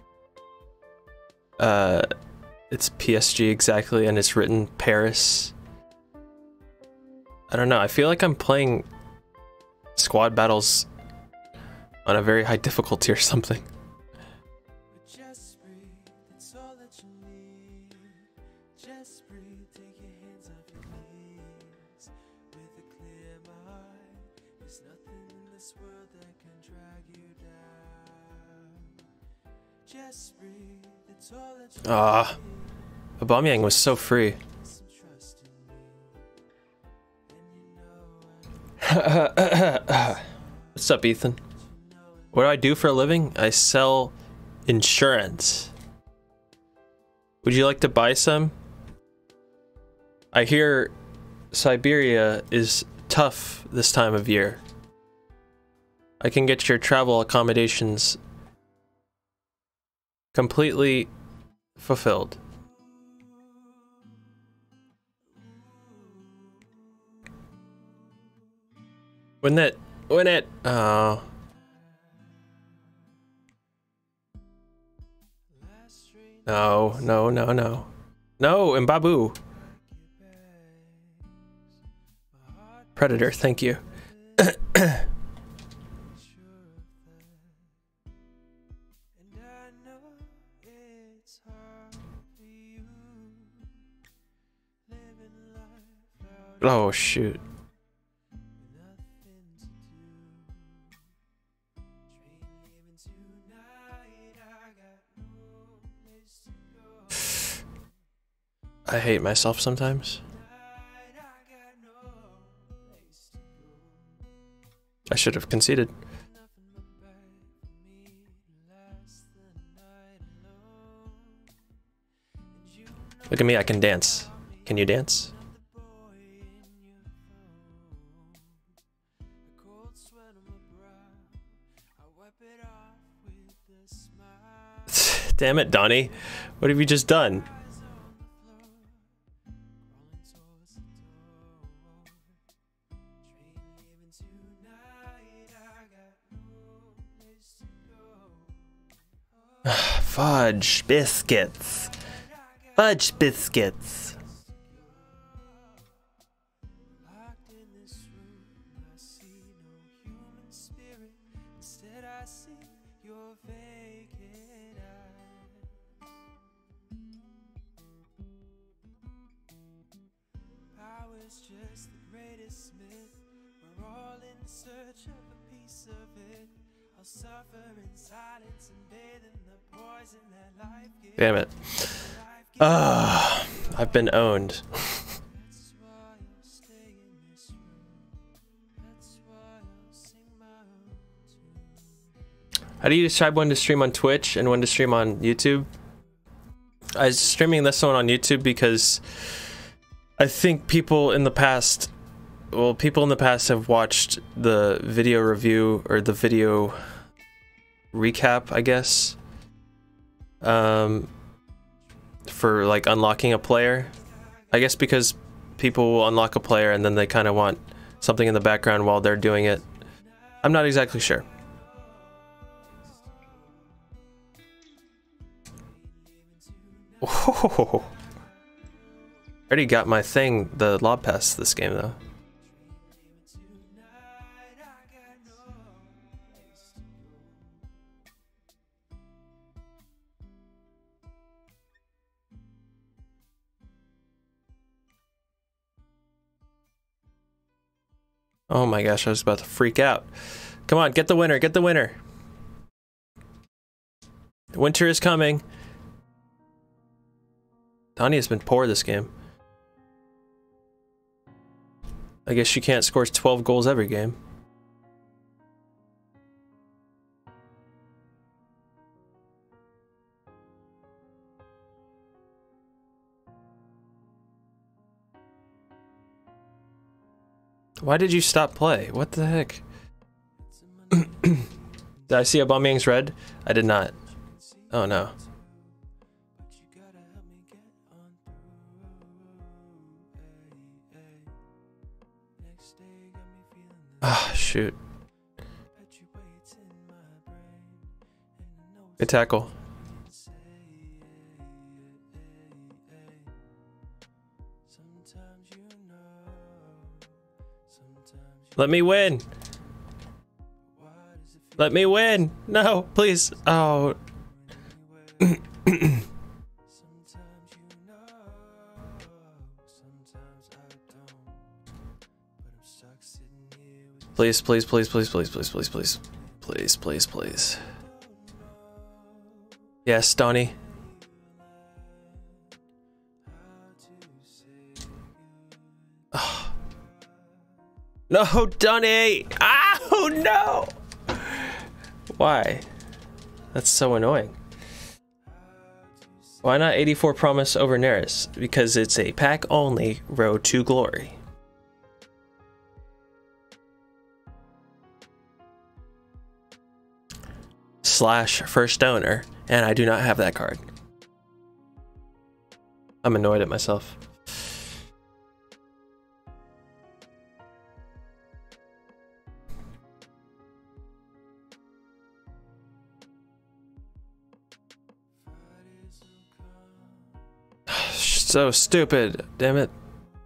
uh it's P S G exactly and it's written Paris. I don't know. I feel like I'm playing squad battles on a very high difficulty or something. this world that can drag you down. Just breathe, it's all that you Ah, Aubameyang was so free. need, some trust in me. And you know What's up, Ethan? What do I do for a living? I sell insurance. Would you like to buy some? I hear Siberia is tough this time of year. I can get your travel accommodations completely fulfilled. Win it! Win it! Oh. No, no, no, no. No, Mbabu. Predator, thank you. Oh, shoot. I hate myself sometimes. I should have conceded. Look at me, I can dance. Can you dance? Damn it, Donnie. What have you just done? Fudge biscuits. Fudge biscuits. Damn it. Ah, I've been owned. How do you decide when to stream on Twitch and when to stream on YouTube? I was streaming this one on YouTube because I think people in the past, well, people in the past have watched the video review or the video recap, I guess, um, for like unlocking a player. I guess because people will unlock a player and then they kind of want something in the background while they're doing it. I'm not exactly sure. Oh, I already got my thing, the lob pass this game though. Oh my gosh, I was about to freak out. Come on, get the winner, get the winner. Winter is coming. Donnie has been poor this game. I guess she can't score twelve goals every game. Why did you stop play? What the heck? Did I see Aubameyang's red? I did not. Oh no. Ah, shoot. Good tackle. Let me win. Let me win. No, please. Oh. Please, please, please, please, please, please, please, please. Please, please, please. Yes, Donnie. Oh. No, Donnie! Oh, no! Why? That's so annoying. Why not eighty-four Promise over Neris? Because it's a pack-only Road to Glory. Slash first donor, and I do not have that card. I'm annoyed at myself. So stupid, damn it.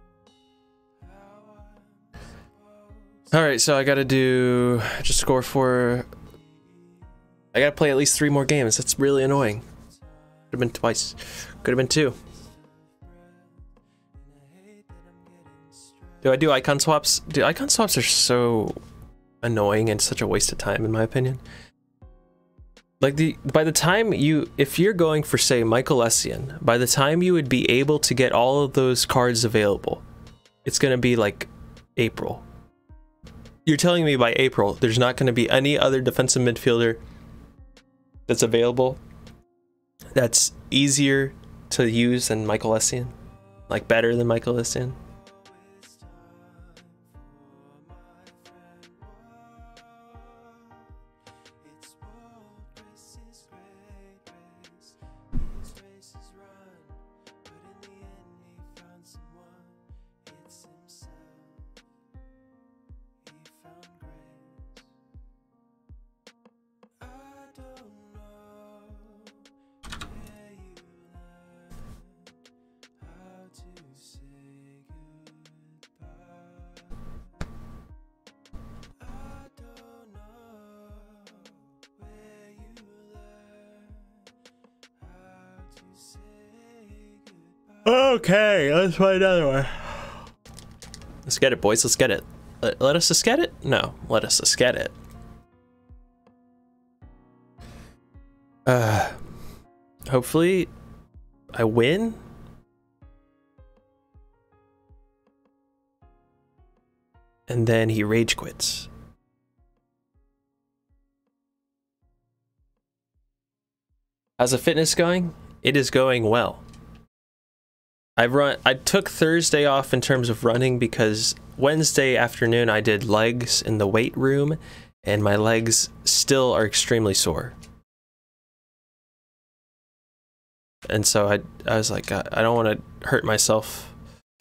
Alright, so I gotta do just score for I gotta play at least three more games. That's really annoying. Could have been twice. Could have been two. Do I do icon swaps? Dude, icon swaps are so annoying and such a waste of time in my opinion. Like the by the time you if you're going for say Michael Essien, by the time you would be able to get all of those cards available, it's gonna be like April. You're telling me by April there's not gonna be any other defensive midfielder that's available that's easier to use than Michael Essien? Like better than Michael Essien? Okay, let's try another one. Let's get it, boys. Let's get it. Let, let us just get it? No, let us just get it. Uh, hopefully, I win. And then he rage quits. How's the fitness going? It is going well. I've run. I took Thursday off in terms of running because Wednesday afternoon I did legs in the weight room, and my legs still are extremely sore. And so I, I was like, I, I don't want to hurt myself.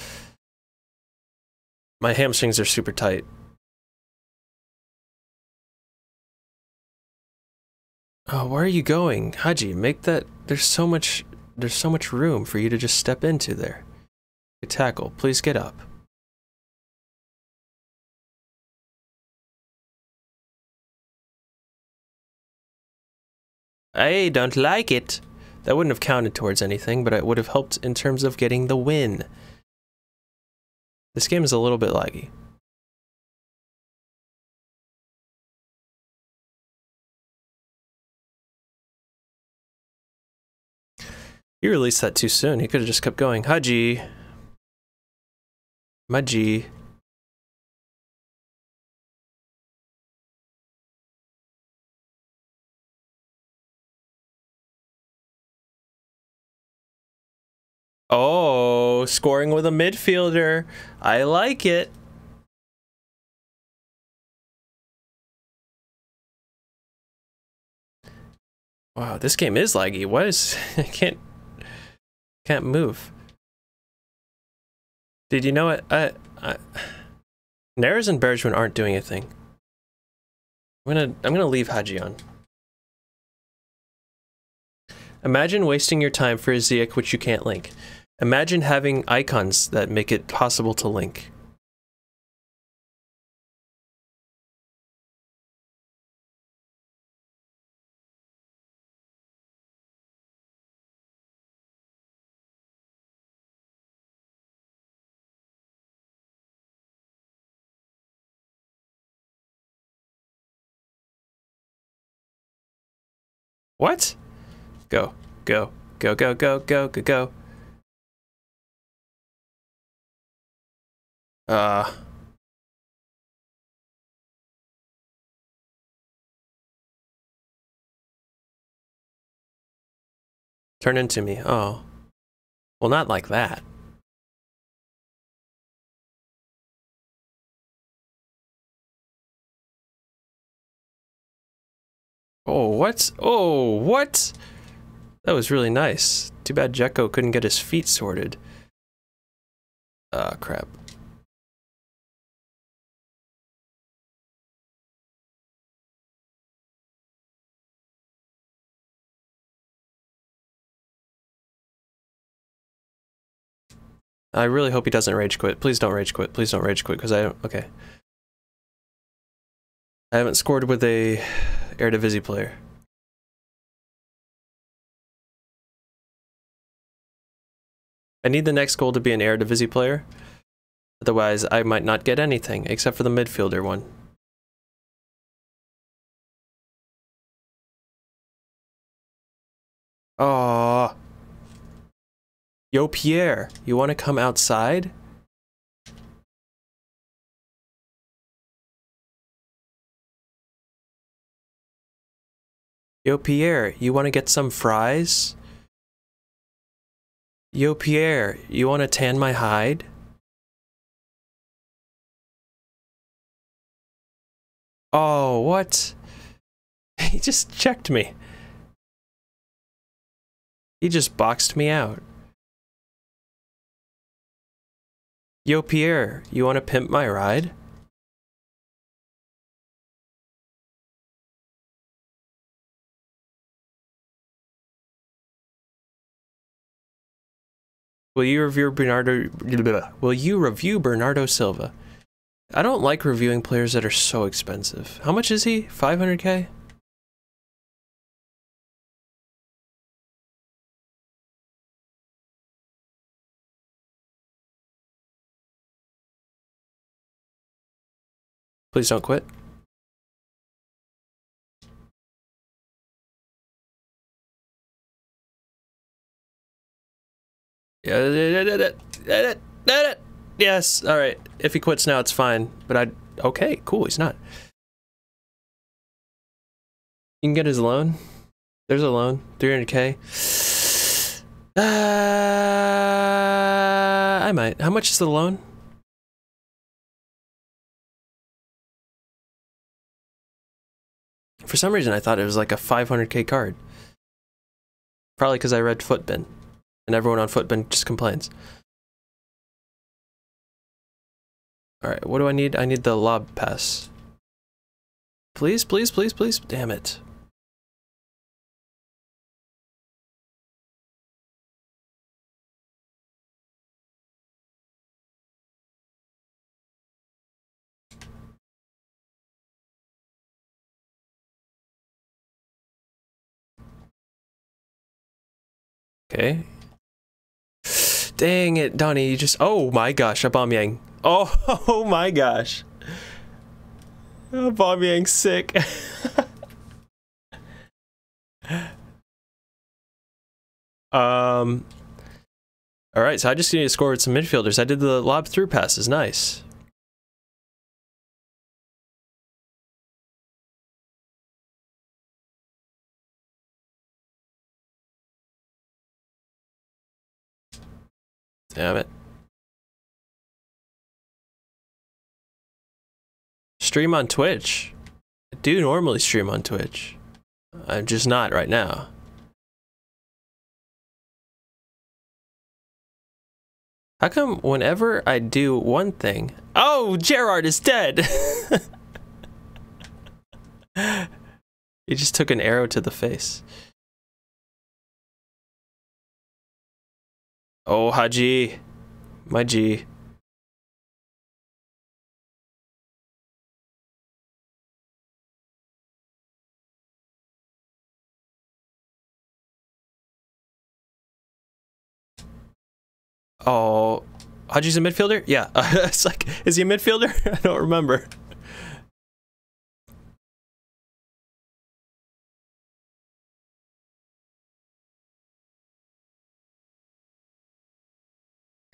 My hamstrings are super tight. Oh, where are you going, Haji? Make that. There's so much. There's so much room for you to just step into there. Good tackle. Please get up. I don't like it. That wouldn't have counted towards anything, but it would have helped in terms of getting the win. This game is a little bit laggy. You released that too soon. He could have just kept going. Haji. Maji. Oh, scoring with a midfielder. I like it. Wow, this game is laggy. What is... I can't... Can't move. Did you know what? I... I Neres and Bergman aren't doing a thing. I'm gonna... I'm gonna leave Haji on. Imagine wasting your time for a Ziyech which you can't link. Imagine having icons that make it possible to link. What? Go, go, go, go, go, go, go, go. Uh. Turn into me. Oh. Well, not like that. Oh, what? Oh, what? That was really nice. Too bad Jekko couldn't get his feet sorted. Ah, crap. I really hope he doesn't rage quit. Please don't rage quit. Please don't rage quit, because I don't... Okay. I haven't scored with a Eredivisie player. I need the next goal to be an Eredivisie player. Otherwise, I might not get anything, except for the midfielder one. Oh. Yo, Pierre, you want to come outside? Yo, Pierre, you want to get some fries? Yo, Pierre, you want to tan my hide? Oh, what? He just checked me. He just boxed me out. Yo, Pierre, you want to pimp my ride? Will you review Bernardo? Will you review Bernardo Silva? I don't like reviewing players that are so expensive. How much is he? five hundred K? Please don't quit. Yes, alright. If he quits now, it's fine. But I... Okay, cool, he's not. You can get his loan. There's a loan. three hundred K. Uh, I might. How much is the loan? For some reason, I thought it was like a five hundred K card. Probably because I read Footbin. And everyone on Footbin just complains. Alright, what do I need? I need the lob pass. Please, please, please, please. Damn it. Okay. Dang it, Donnie, you just... Oh my gosh, Aubameyang. Oh, oh my gosh. Aubameyang's sick. um. Alright, so I just need to score with some midfielders. I did the lob through passes, nice. Damn it. Stream on Twitch. I do normally stream on Twitch. I'm just not right now. How come whenever I do one thing... Oh, Gerrard is dead! He just took an arrow to the face. Oh, Haji. My G. Oh, Haji's a midfielder? Yeah. It's like, is he a midfielder? I don't remember.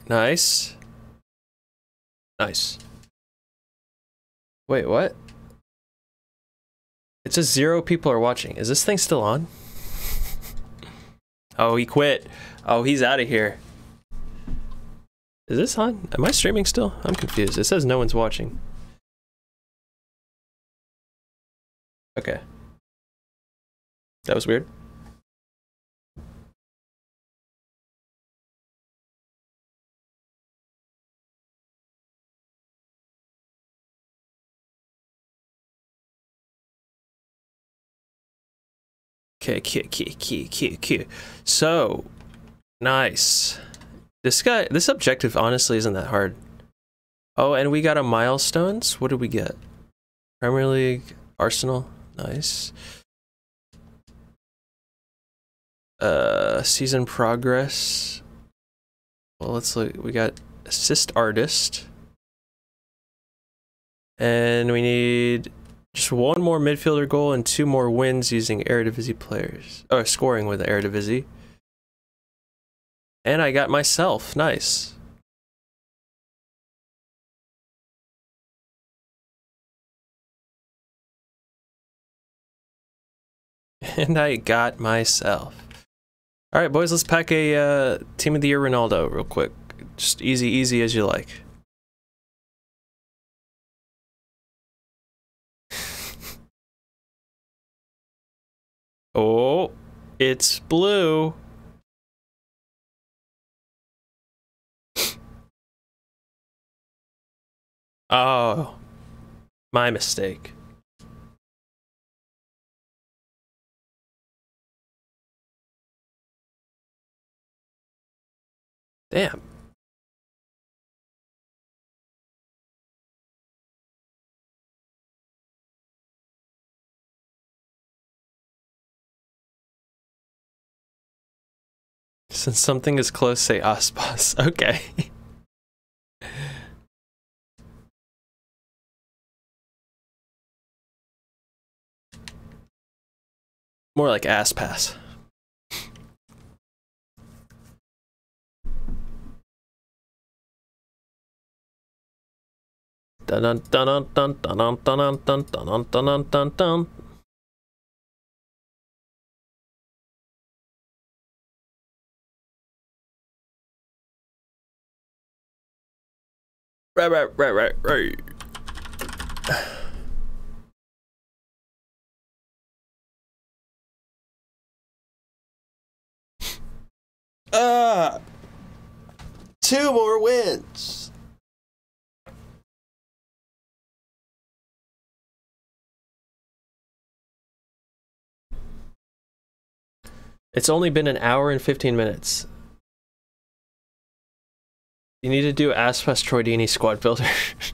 Nice. Nice. Wait, what? It says zero people are watching. Is this thing still on? Oh, he quit. Oh, he's out of here. Is this on? Am I streaming still? I'm confused. It says no one's watching. Okay. That was weird. Okay, cute, cute, cute, cute, cute. So, nice. This guy, this objective honestly isn't that hard. Oh, and we got a milestones. What did we get? Premier League, Arsenal. Nice. Uh, season progress. Well, let's look. We got assist artist. And we need just one more midfielder goal and two more wins using Eredivisie players. Oh, scoring with Eredivisie. And I got myself. Nice. And I got myself. All right, boys, let's pack a uh, Team of the Year Ronaldo real quick. Just easy, easy as you like. Oh, it's blue. Oh, my mistake. Damn. Since something is close, say Aspas. Okay. More like ass pass. Dun dun dun dun dun dun dun dun dun dun dun dun. Right, right, right, right, right. Ah, uh, two more wins. It's only been an hour and fifteen minutes. You need to do Aspas Troydini squad builder.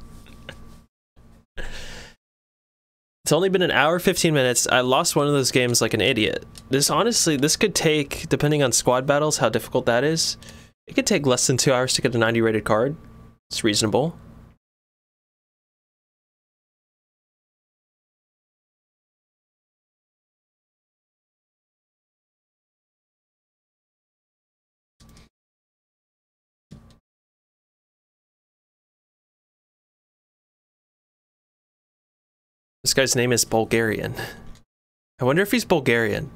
It's only been an hour, fifteen minutes. I lost one of those games like an idiot. This honestly, this could take, depending on squad battles, how difficult that is, it could take less than two hours to get a ninety rated card. It's reasonable. This guy's name is Bulgarian. I wonder if he's Bulgarian.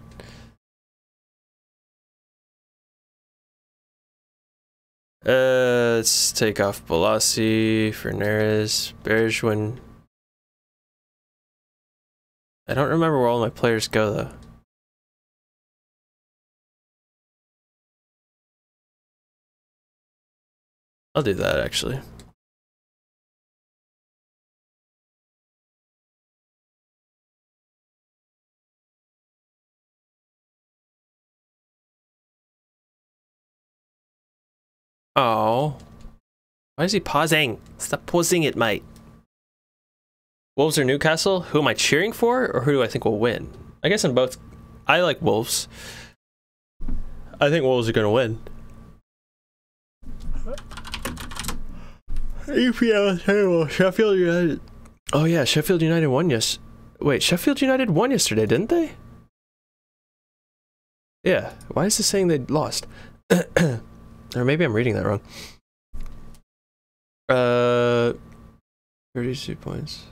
Uh, let's take off Bolasi, Fernares, Bergwijn. I don't remember where all my players go though. I'll do that actually. Oh. Why is he pausing? Stop pausing it, mate. Wolves or Newcastle? Who am I cheering for, or who do I think will win? I guess in both. I like Wolves. I think Wolves are going to win. E P L is terrible. Sheffield United. Oh yeah, Sheffield United won yes. Wait, Sheffield United won yesterday, didn't they? Yeah. Why is this saying they lost? Or maybe I'm reading that wrong. Uh, thirty-two points.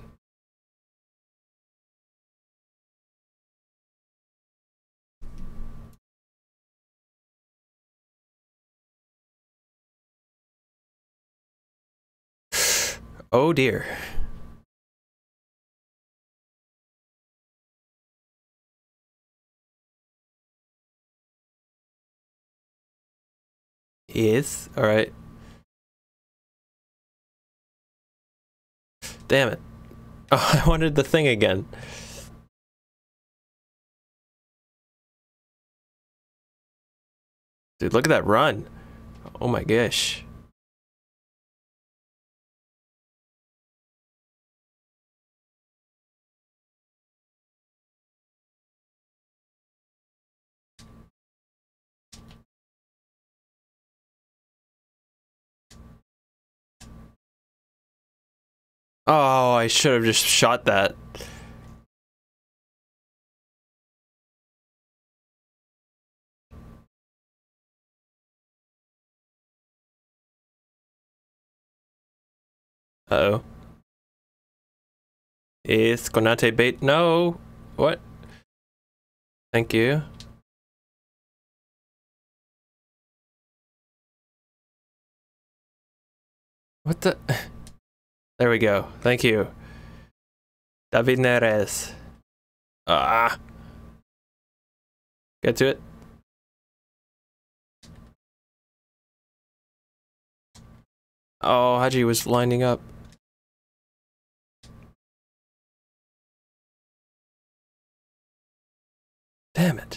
Oh dear. Yes. All right. Damn it. Oh, I wanted the thing again. Dude, look at that run. Oh my gosh. Oh, I should have just shot that. Uh-oh. Is Konate bait? No. What? Thank you. What the? There we go. Thank you. David Neres. Ah. Get to it. Oh, Haji was lining up. Damn it.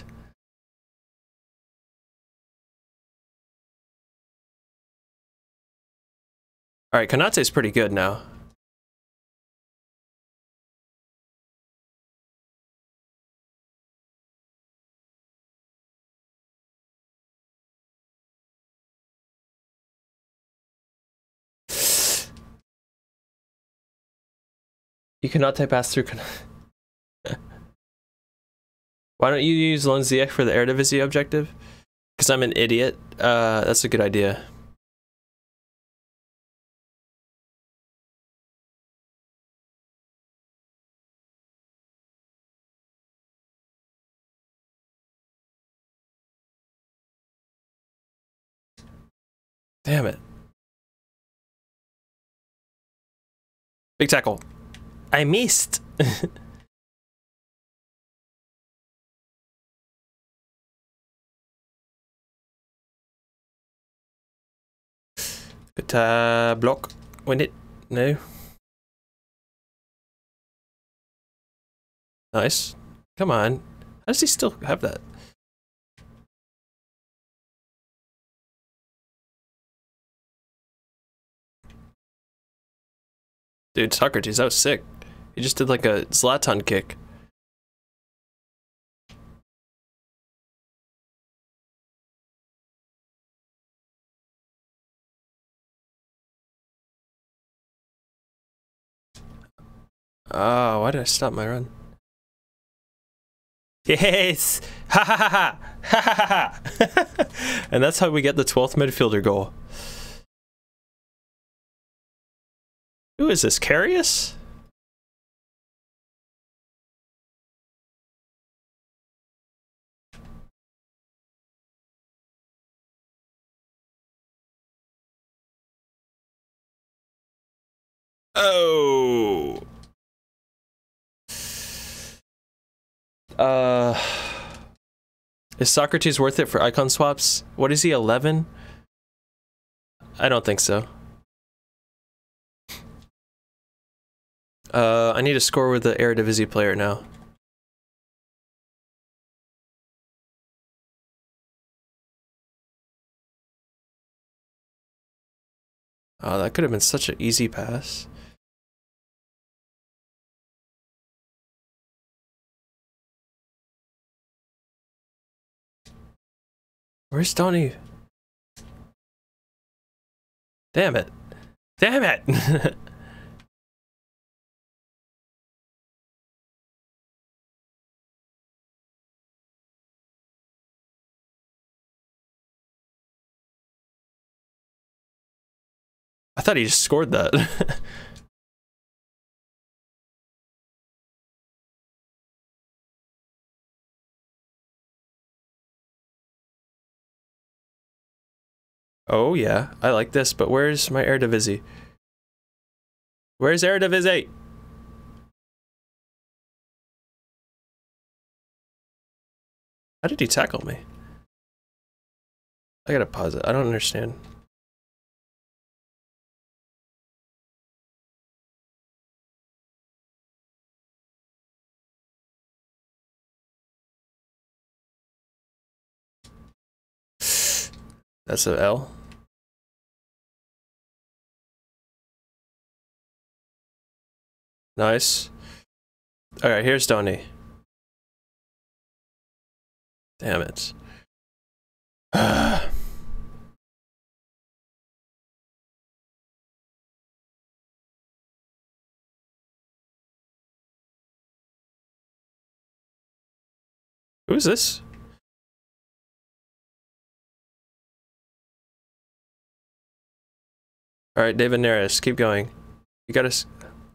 Alright, Konate's pretty good now. You cannot type pass through. Why don't you use Lone Z X for the Eredivisie objective? Because I'm an idiot. Uh, that's a good idea. Damn it. Big tackle. I missed. Good uh, block. Win it. No. Nice. Come on. How does he still have that? Dude, Socrates, that was sick. He just did like a Zlatan kick. Oh, why did I stop my run? Yes! Ha ha ha ha! Ha ha ha! And that's how we get the twelfth midfielder goal. Who is this, Karius? Oh! Uh... Is Socrates worth it for icon swaps? What is he, eleven? I don't think so. Uh, I need to score with the Eredivisie player now. Oh, that could have been such an easy pass. Where's Donny? Damn it. Damn it! I thought he just scored that. Oh yeah, I like this, but where's my Eredivisie? Where's Eredivisie? How did he tackle me? I gotta pause it. I don't understand. That's an L. Nice. Alright, here's Donny. Damn it. Who's this? Alright, David Neres, keep going. You gotta... S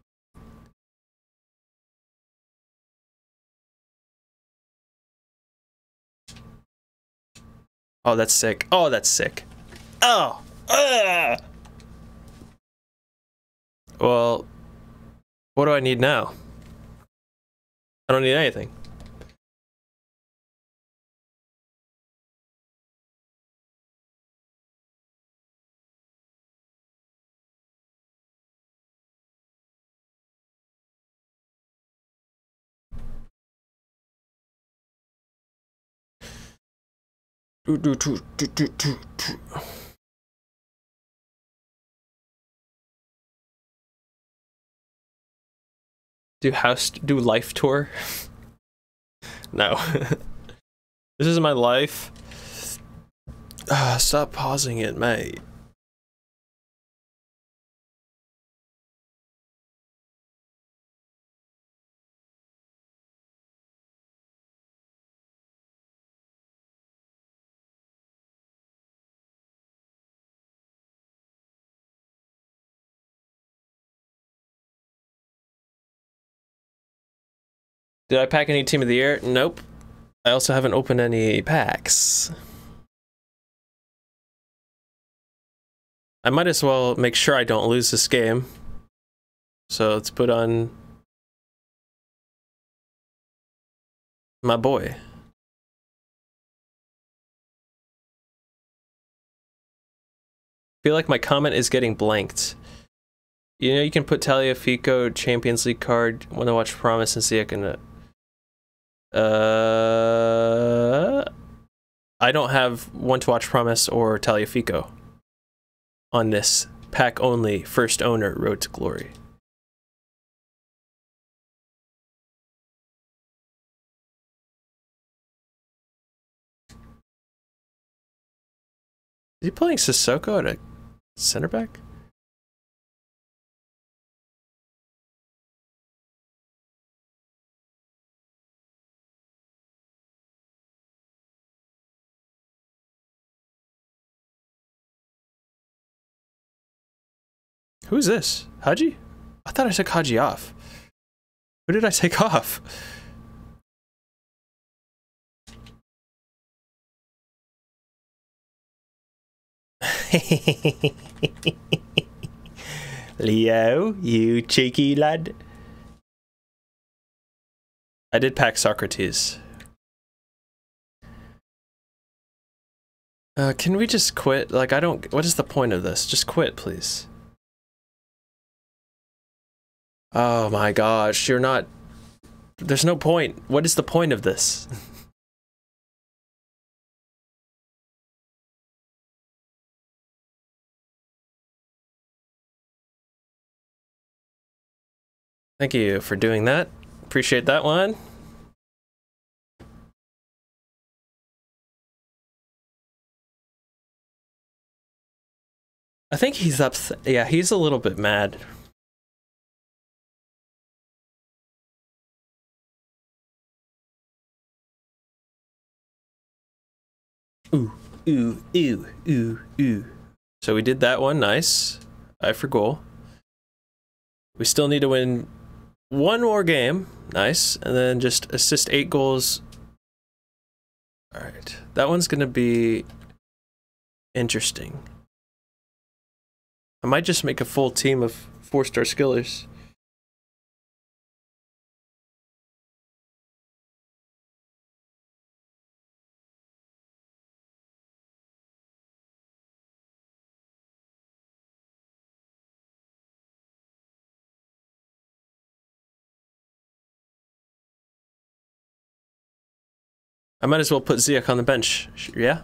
oh, that's sick. Oh, that's sick. Oh! Ugh! Well, what do I need now? I don't need anything. Do, do, do, do, do, do, do. Do house, do life tour? No. This is my life. Ah, stop pausing it, mate. Did I pack any team of the year? Nope. I also haven't opened any packs. I might as well make sure I don't lose this game. So let's put on my boy. I feel like my comment is getting blanked. You know, you can put Tagliafico Champions League card, want to watch Promise and see I can... Uh, I don't have One to Watch Promise or Tagliafico on this pack only first owner Road to Glory. Is he playing Sissoko at a center back? Who's this? Haji? I thought I took Haji off. Who did I take off? Leo, you cheeky lad. I did pack Socrates. Uh, can we just quit? Like, I don't... What is the point of this? Just quit, please. Oh my gosh, you're not... There's no point. What is the point of this? Thank you for doing that. Appreciate that one. I think he's upset. Yeah, he's a little bit mad. Ooh, ooh, ooh, ooh, ooh. So we did that one, nice. Eye for goal. We still need to win one more game. Nice. And then just assist eight goals. All right. That one's going to be interesting. I might just make a full team of four-star skillers. I might as well put Ziyech on the bench. Yeah?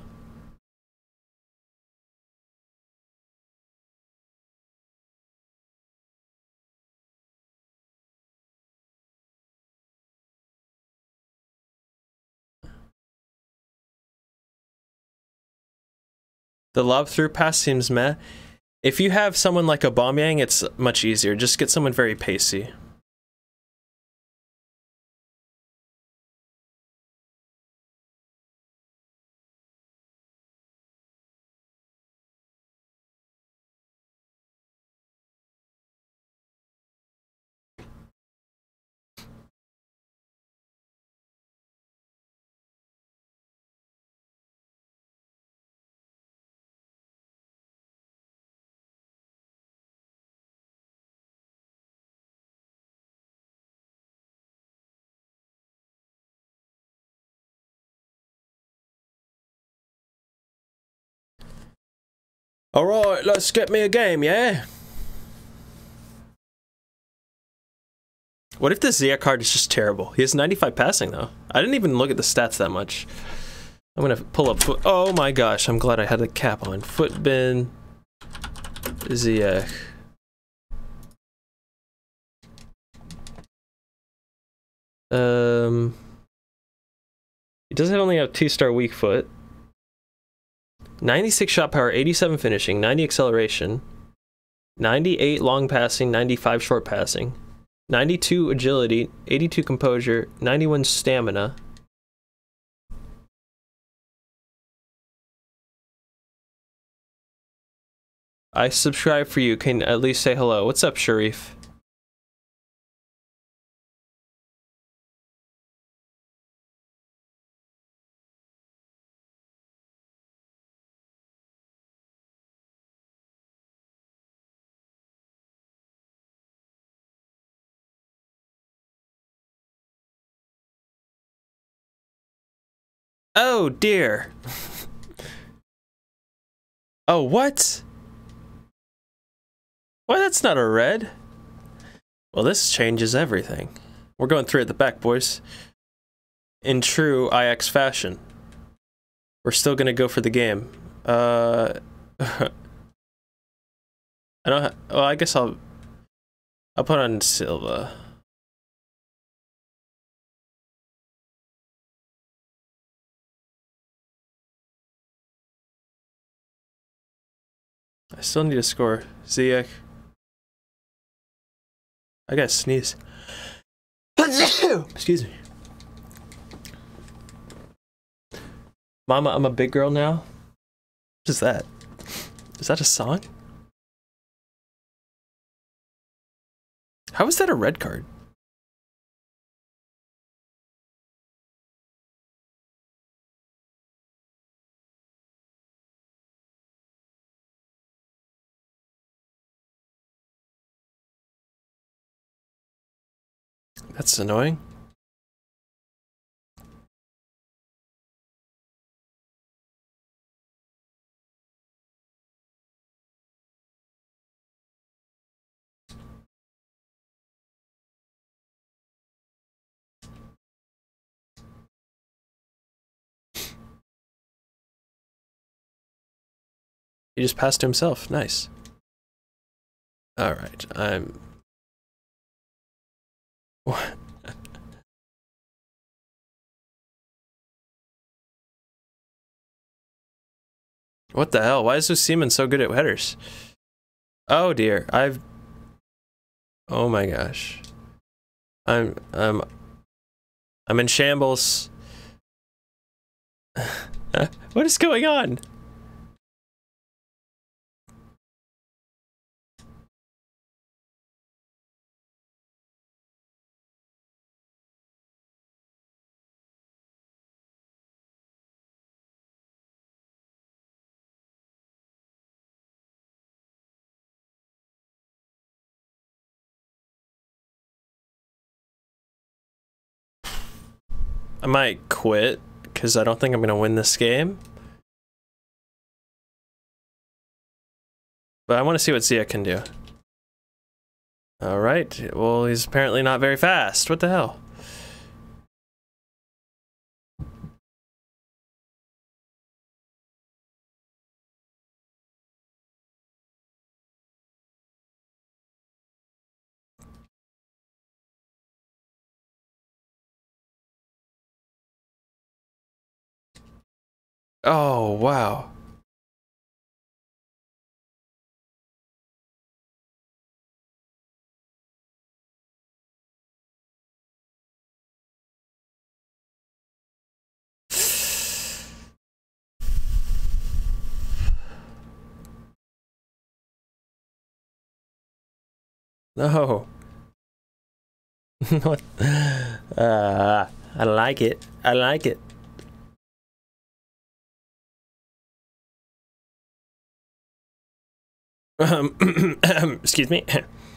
The lob through pass seems meh. If you have someone like Aubameyang, it's much easier. Just get someone very pacey. All right, let's get me a game, yeah? What if the Ziyech card is just terrible? He has ninety-five passing, though. I didn't even look at the stats that much. I'm gonna pull up foot. Oh my gosh, I'm glad I had the cap on. Footbin. Ziyech. Um. He doesn't only have two-star weak foot. ninety-six shot power, eighty-seven finishing, ninety acceleration, ninety-eight long passing, ninety-five short passing, ninety-two agility, eighty-two composure, ninety-one stamina. I subscribe for you. Can at least say hello. What's up, Sharif? Oh dear. Oh, what? Why, that's not a red. Well, this changes everything. We're going through at the back, boys. In true I X fashion. We're still gonna go for the game. Uh, I don't. Ha well, I guess I'll. I'll put on Silva. I still need to score. Ziyech. I gotta sneeze. Excuse me. Mama, I'm a big girl now. What is that? Is that a song? How is that a red card? That's annoying. He just passed to himself. Nice. All right, I'm. What? What the hell? Why is Osimhen so good at headers? Oh dear, I've. Oh my gosh. I'm. I'm. I'm in shambles. What is going on? I might quit because I don't think I'm gonna win this game. But I want to see what Zia can do. Alright, well, he's apparently not very fast. What the hell? Oh, wow. No. What? uh, I like it. I like it. Um, excuse me.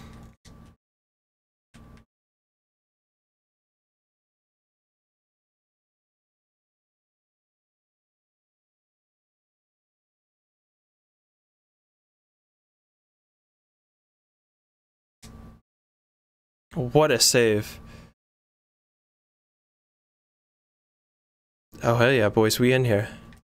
What a save. Oh, hell yeah, boys, we in here.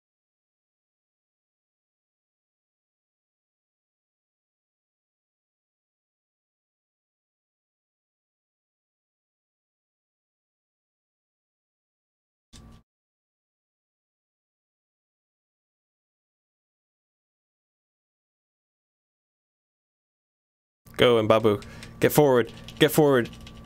Go, and Babu. Get forward. Get forward.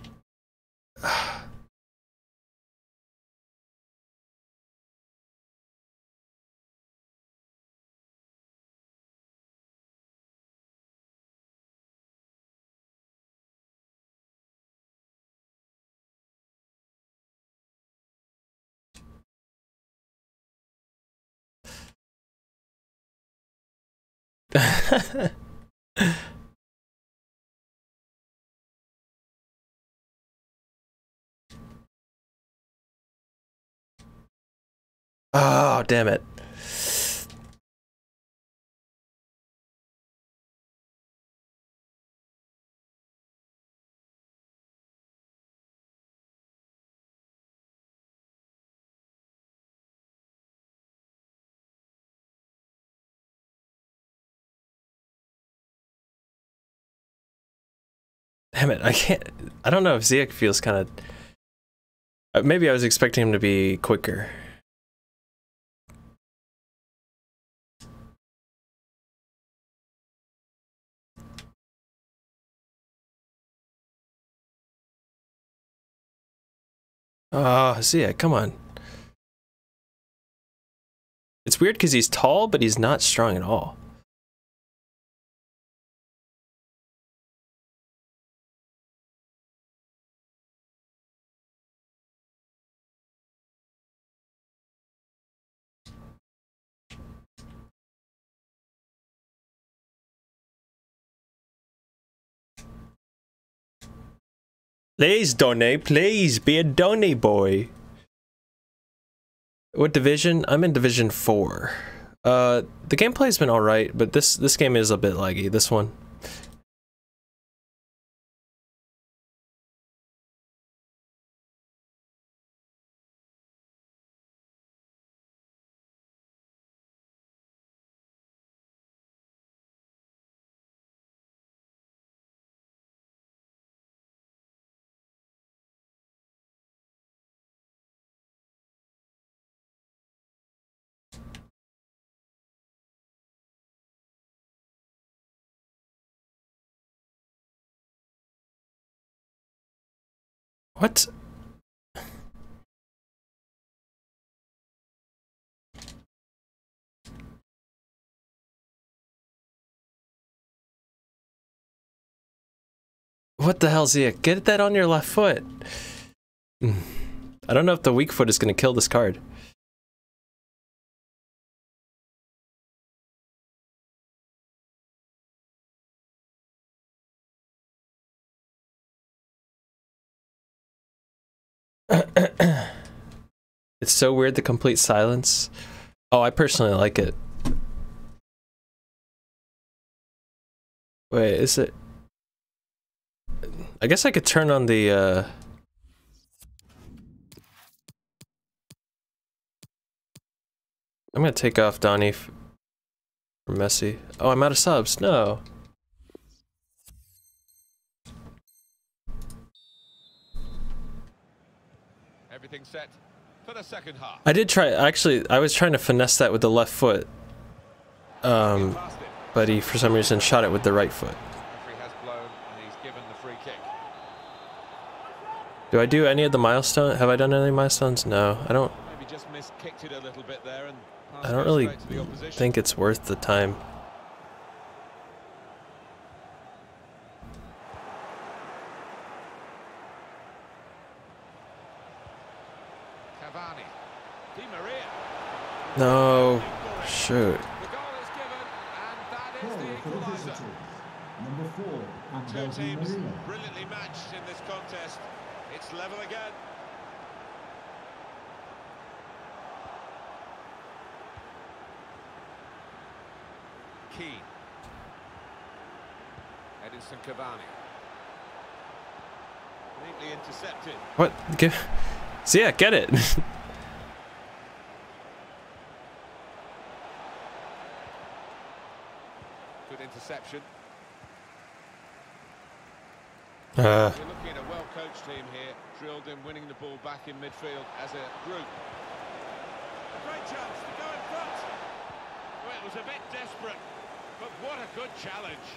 Oh, damn it. Damn it, I can't. I don't know if Zia feels kind of. Maybe I was expecting him to be quicker. Oh, Zia, come on. It's weird because he's tall, but he's not strong at all. Please, Donny, please be a Donny boy. What division? I'm in Division four. Uh, the gameplay's been alright, but this this game is a bit laggy, this one. What? What the hell, Zia? Get that on your left foot. I don't know if the weak foot is going to kill this card. It's so weird, the complete silence. Oh, I personally like it. Wait, is it? I guess I could turn on the, uh... I'm gonna take off Donnie for Messi. Oh, I'm out of subs. No. Everything set for the second half. I did try, actually, I was trying to finesse that with the left foot. Um, but he, for some reason, shot it with the right foot. Referee has blown and he's given the free kick. Do I do any of the milestones? Have I done any milestones? No, I don't. Maybe just miskicked it a little bit there and I don't really think it's worth the time. Cavani. Di Maria. No, shoot. The goal is given and that is the equaliser. Number four, Two Angel Di teams Maria. brilliantly matched in this contest. It's level again. Keane. Edinson Cavani. Neatly intercepted. What? Get, so yeah, get it. Good interception. Uh, We're looking at a well-coached team here, drilled in winning the ball back in midfield as a group. A great chance to go in front. Well, it was a bit desperate, but what a good challenge.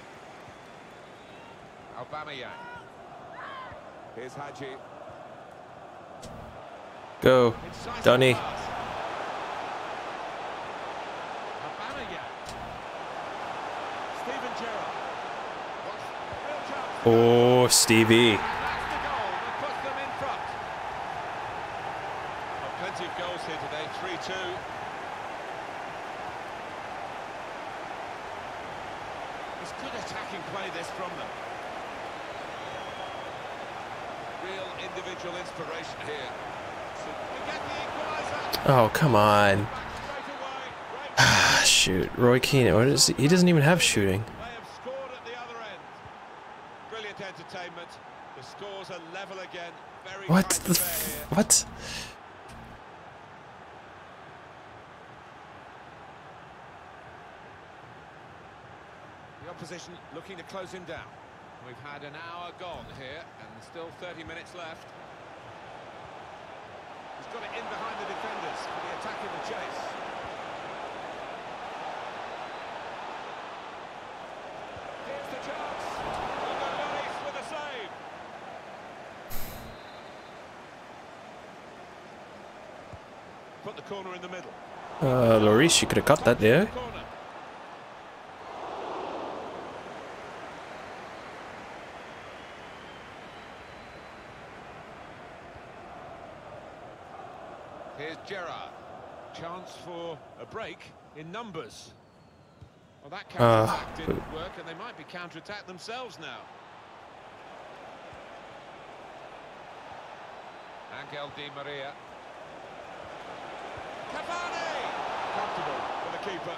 Aubameyang. Here's Hadji. go, Incisive Donny. pass. Aubameyang. Steven Gerrard. What's real chance? Oh, Stevie. And that's the goal that puts them in front. Well, plenty of goals here today, three two. It's good attacking play this from them. Real individual inspiration here. So we get the equaliser. Oh, come on. Back straight away. Great. Ah, shoot. Roy Keane. What is he? He doesn't even have shooting. They have scored at the other end. Brilliant entertainment. The scores are level again. Very What tight the? affair F here. what? The opposition looking to close him down. We've had an hour gone here and still thirty minutes left. He's got it in behind the defenders for the attack in the chase. Here's the chance. Hugo Lloris with a save. Put the corner in the middle. Uh, Lloris, you could have cut that there. Corner. Here's Gerrard. Chance for a break in numbers. Well, that counter-attack Uh, didn't work, and they might be counter-attack themselves now. Angel Di Maria. Cavani! Comfortable for the keeper.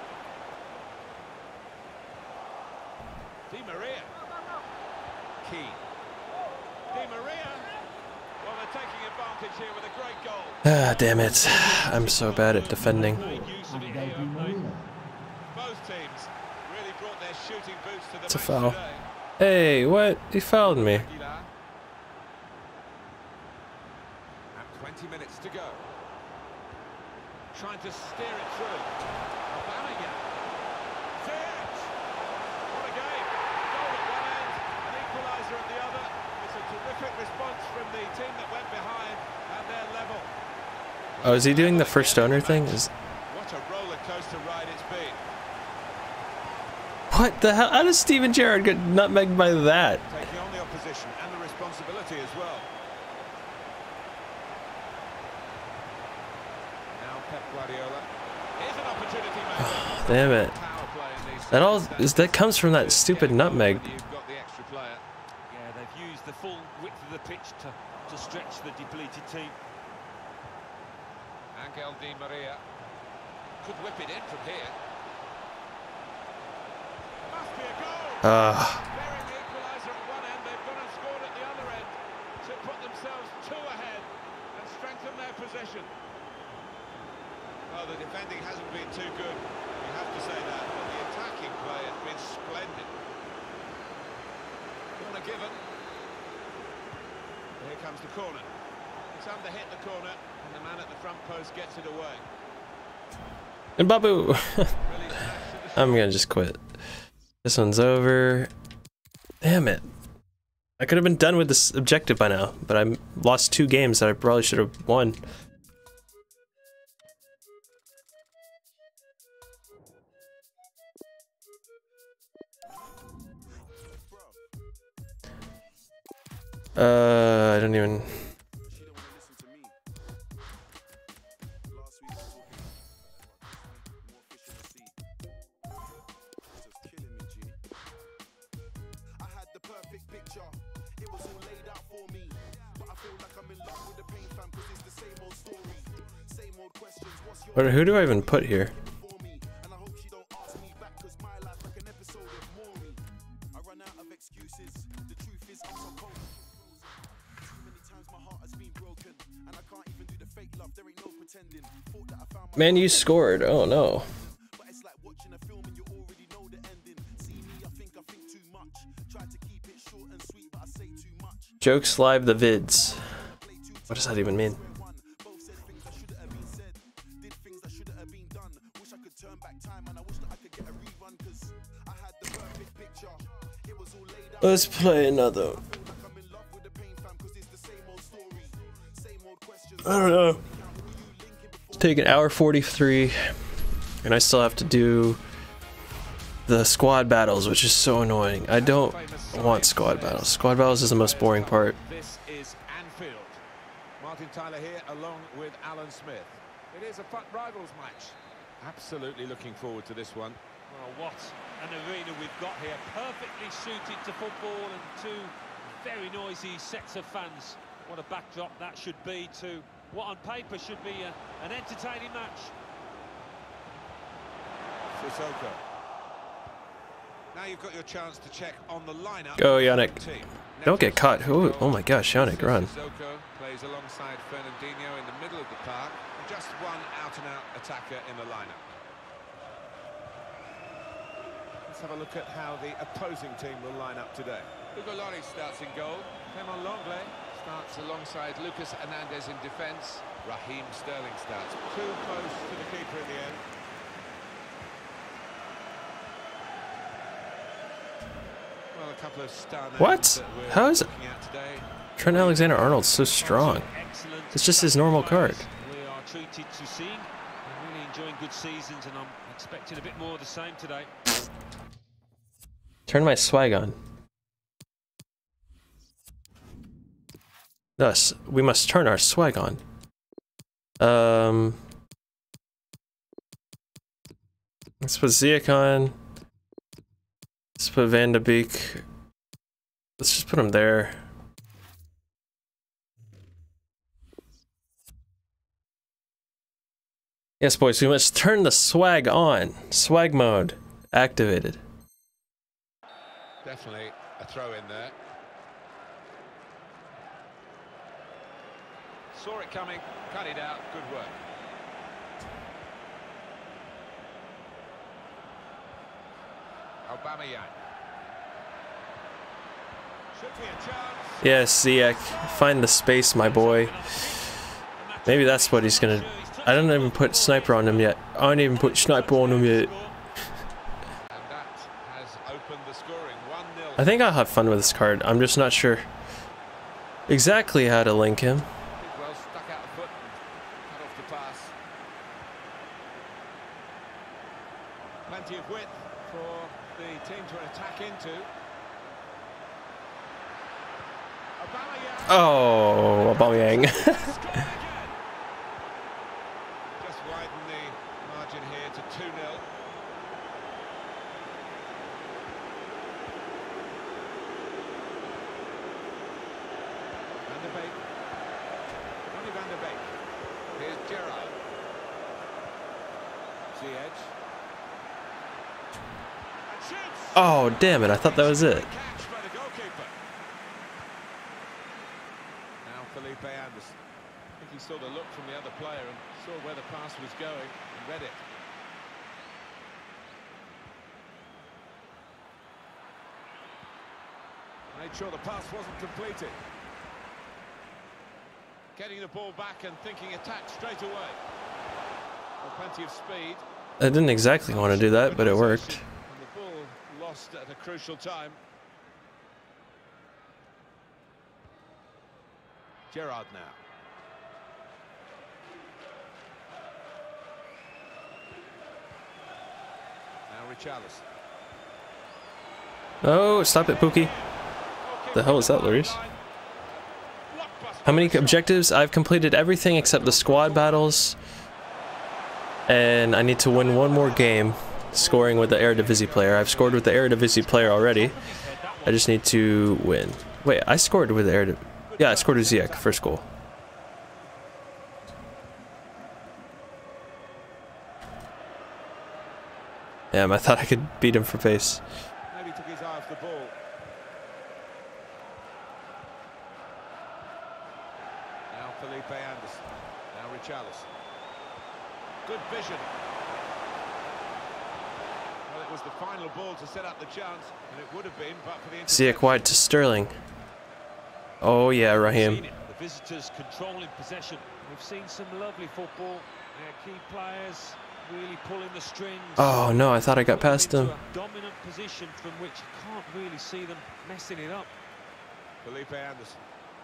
Di Maria. Keane. Di Maria. Well, they're taking advantage here with a great goal. Ah, damn it. I'm so bad at defending. Made use of it Angel here, Di haven't they? Maria. Both teams really brought their shooting boots to the It's a match foul. today. Hey, what? He fouled me. Aguilar. And twenty minutes to go. Trying to steer it through. Aubameyang. Ziyech. What a game. Goal at one end, an equaliser at the other. It's a terrific response from the team that went behind, and they're level. Oh, is he doing the first owner thing? Is What a roller coaster ride it's been. what the hell? How does Steven Gerrard get nutmegged by that? Taking on the opposition and the responsibility as well. Now Pep Guardiola. Here's an opportunity, man. Damn it. Power play in these That all circumstances. is that comes from that stupid Getting on nutmeg. when You've got the extra player. Yeah, they've used the full width of the pitch to, to stretch the depleted team. Angel Di Maria could whip it in from here. Must be a goal. Ah. Bearing the equaliser at one end, they've gone and scored at the other end to put themselves two ahead and strengthen their position. Well, the defending hasn't been too good, you have to say that, but the attacking play has been splendid. Corner given. Here comes the corner. It's under hit the corner, and the man at the front post gets it away. And Babu. I'm gonna just quit. This one's over. Damn it. I could have been done with this objective by now, but I lost two games that I probably should have won. Uh, I don't even... What, who do I even put here? Man, you scored. Oh no. Jokes live the vids. What does that even mean? Let's play another. I don't know. It's taking an hour forty-three, and I still have to do the squad battles, which is so annoying. I don't want squad battles. Squad battles is the most boring part. This is Anfield. Martin Tyler here along with Alan Smith. It is a fun rivals match. Absolutely looking forward to this one. Well, what an arena we've got here. Perfectly suited to football and two very noisy sets of fans. What a backdrop that should be to what on paper should be a, an entertaining match. Sissoko. Now you've got your chance to check on the lineup. Go, Yannick. Don't get caught. Oh, oh my gosh, Yannick, run. Sissoko plays alongside Fernandinho in the middle of the park. And just one out-and-out attacker in the lineup. Let's have a look at how the opposing team will line up today. Hugo Lloris starts in goal. Clément Lenglet starts alongside Lucas Hernandez in defence. Raheem Sterling starts. Too close to the keeper in the end. Well, a couple of star names What? that we're How is it? looking at today. Trent Alexander-Arnold's so strong. It's just his normal card. We are treated to seeing. I'm really enjoying good seasons, and I'm expecting a bit more of the same today. Turn my swag on. Thus, we must turn our swag on. Um, let's put Ziyech on. Let's put Van de Beek. Let's just put him there. Yes, boys, we must turn the swag on. Swag mode activated. Definitely a throw in there. Saw it coming, cut it out, good work. Aubameyang. Should be a chance. Yes, Ziyech, find the space, my boy. Maybe that's what he's gonna... I don't even put sniper on him yet. I don't even put sniper on him yet. And that has opened the scoring. one nil. I think I'll have fun with this card. I'm just not sure exactly how to link him. Well stuck out the foot and cut off the pass. Plenty of width for the team to attack into. Aubameyang. Oh, Aubameyang. Just widen the margin here to two nil. Van de Beek. Ronnie Van de Beek. Here's Gerrard. Ziyech. And shoots. Oh, damn it. I thought that was it. Great catch by the goalkeeper. Now Felipe Anderson. I think he saw the look from the other player and saw where the pass was going and read it. Made sure the pass wasn't completed. Getting the ball back and thinking attack straight away. Well, plenty of speed. I didn't exactly want to do that, but it worked. And the ball lost at a crucial time. Gerrard now. Now Richarlison. Oh, stop it, Pookie. The hell is that, Luis? How many objectives? I've completed everything except the squad battles. And I need to win one more game, scoring with the Eredivisie player. I've scored with the Eredivisie player already. I just need to win. Wait, I scored with the Eredivisie. Yeah, I scored with Ziyech, first goal. Damn, I thought I could beat him for pace. Maybe took his eye off the ball. Now Felipe Anderson. Now Richarlison. Good vision. Well, it was the final ball to set up the chance, and it would have been, but for the Ziyech wide to Sterling. Oh yeah, Raheem. The visitors controlling possession. We've seen some lovely football. Their key players really pulling the strings. Oh no, I thought I got past him. A dominant position from which you can't really see them messing it up. Felipe Anderson.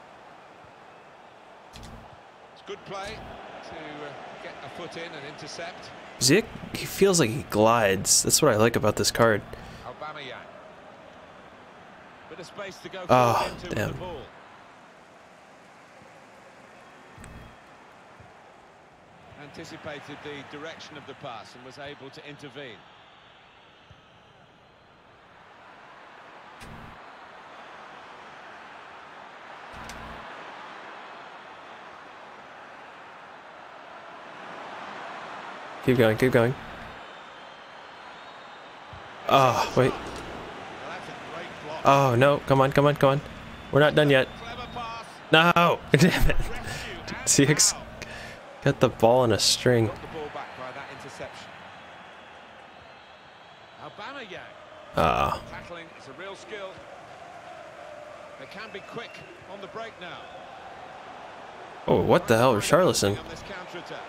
It's good play to uh, get a foot in and intercept. Ziyech, he feels like he glides. That's what I like about this card. Aubameyang. Bit of space to go Oh, forward into with damn. the ball. Anticipated the direction of the pass and was able to intervene. Keep going, keep going. Oh, wait. Well, that's a great block. Oh no, come on, come on, come on. We're not done yet. Clever pass. No! Damn it. Rescue and Ziyech's foul. got the ball in a string. Got the ball back by that interception. Aubameyang. Ah. Tackling is a real skill. They can be quick on the break now. Oh, what the hell, Richarlison? On this counter-attack.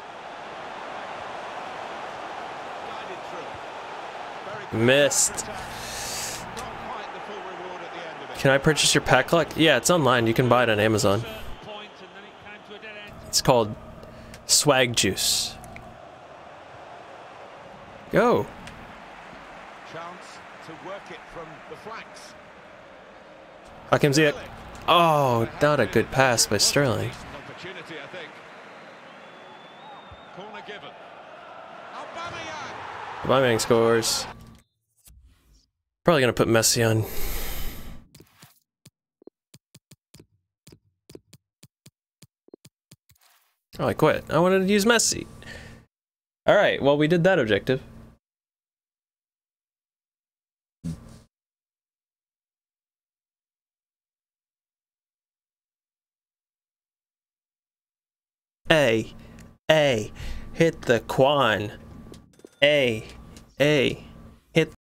Guided through. Very quick Missed. counter-attack. Not quite the full reward at the end of it. Can I purchase your pack luck? Yeah, it's online. You can buy it on Amazon. Certain point and then it came to a dead end. It's called Swag Juice. Go. Chance to work it from the flanks. Hakim Ziyech. Oh, not a good pass by Sterling. Decent opportunity, I think. Corner given. Aubameyang. Aubameyang scores. Probably gonna put Messi on. Oh, I quit. I wanted to use Messi. All right. Well, we did that objective. A, A, hit the Quan. A, A, hit.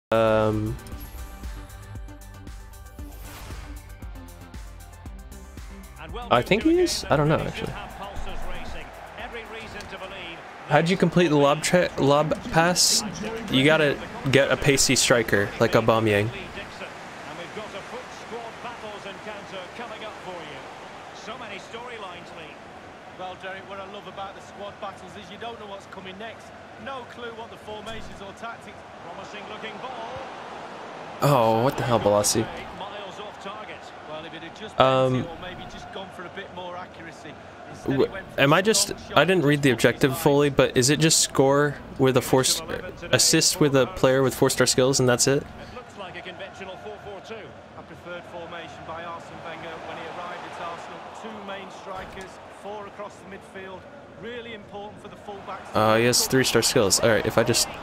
Um. I think he is? I don't know, actually. How'd you complete the lob tra lob pass? You gotta get a pacey striker like Aubameyang. Well, Derek, what I love about the squad battles is you don't know what's coming next. No clue what the formations or tactics. Promising looking ball. Oh, what the hell, Balassi? Miles off target. Well, if it had just Um, or maybe just gone for a bit more accuracy. Am I just, I didn't read the objective fully, but is it just score with a four, assist with a player with four star skills and that's it? It looks like a conventional four four two. A preferred formation by Arsene Wenger when he arrived at Arsenal. Two main strikers, four across the midfield. Really important for the fullbacks. Uh, he has three star skills. Alright, if I just... Still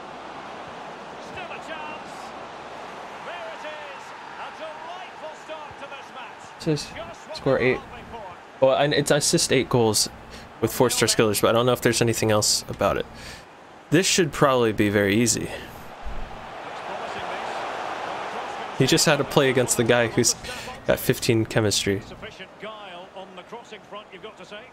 a chance. There it is. A delightful start to this match. Just Just what score we were eight. hoping for. Well, and it's assist eight goals with four star skillers, but I don't know if there's anything else about it. This should probably be very easy. He just had to play against the guy who's got fifteen chemistry. Sufficient guile on the crossing front, you've got to say.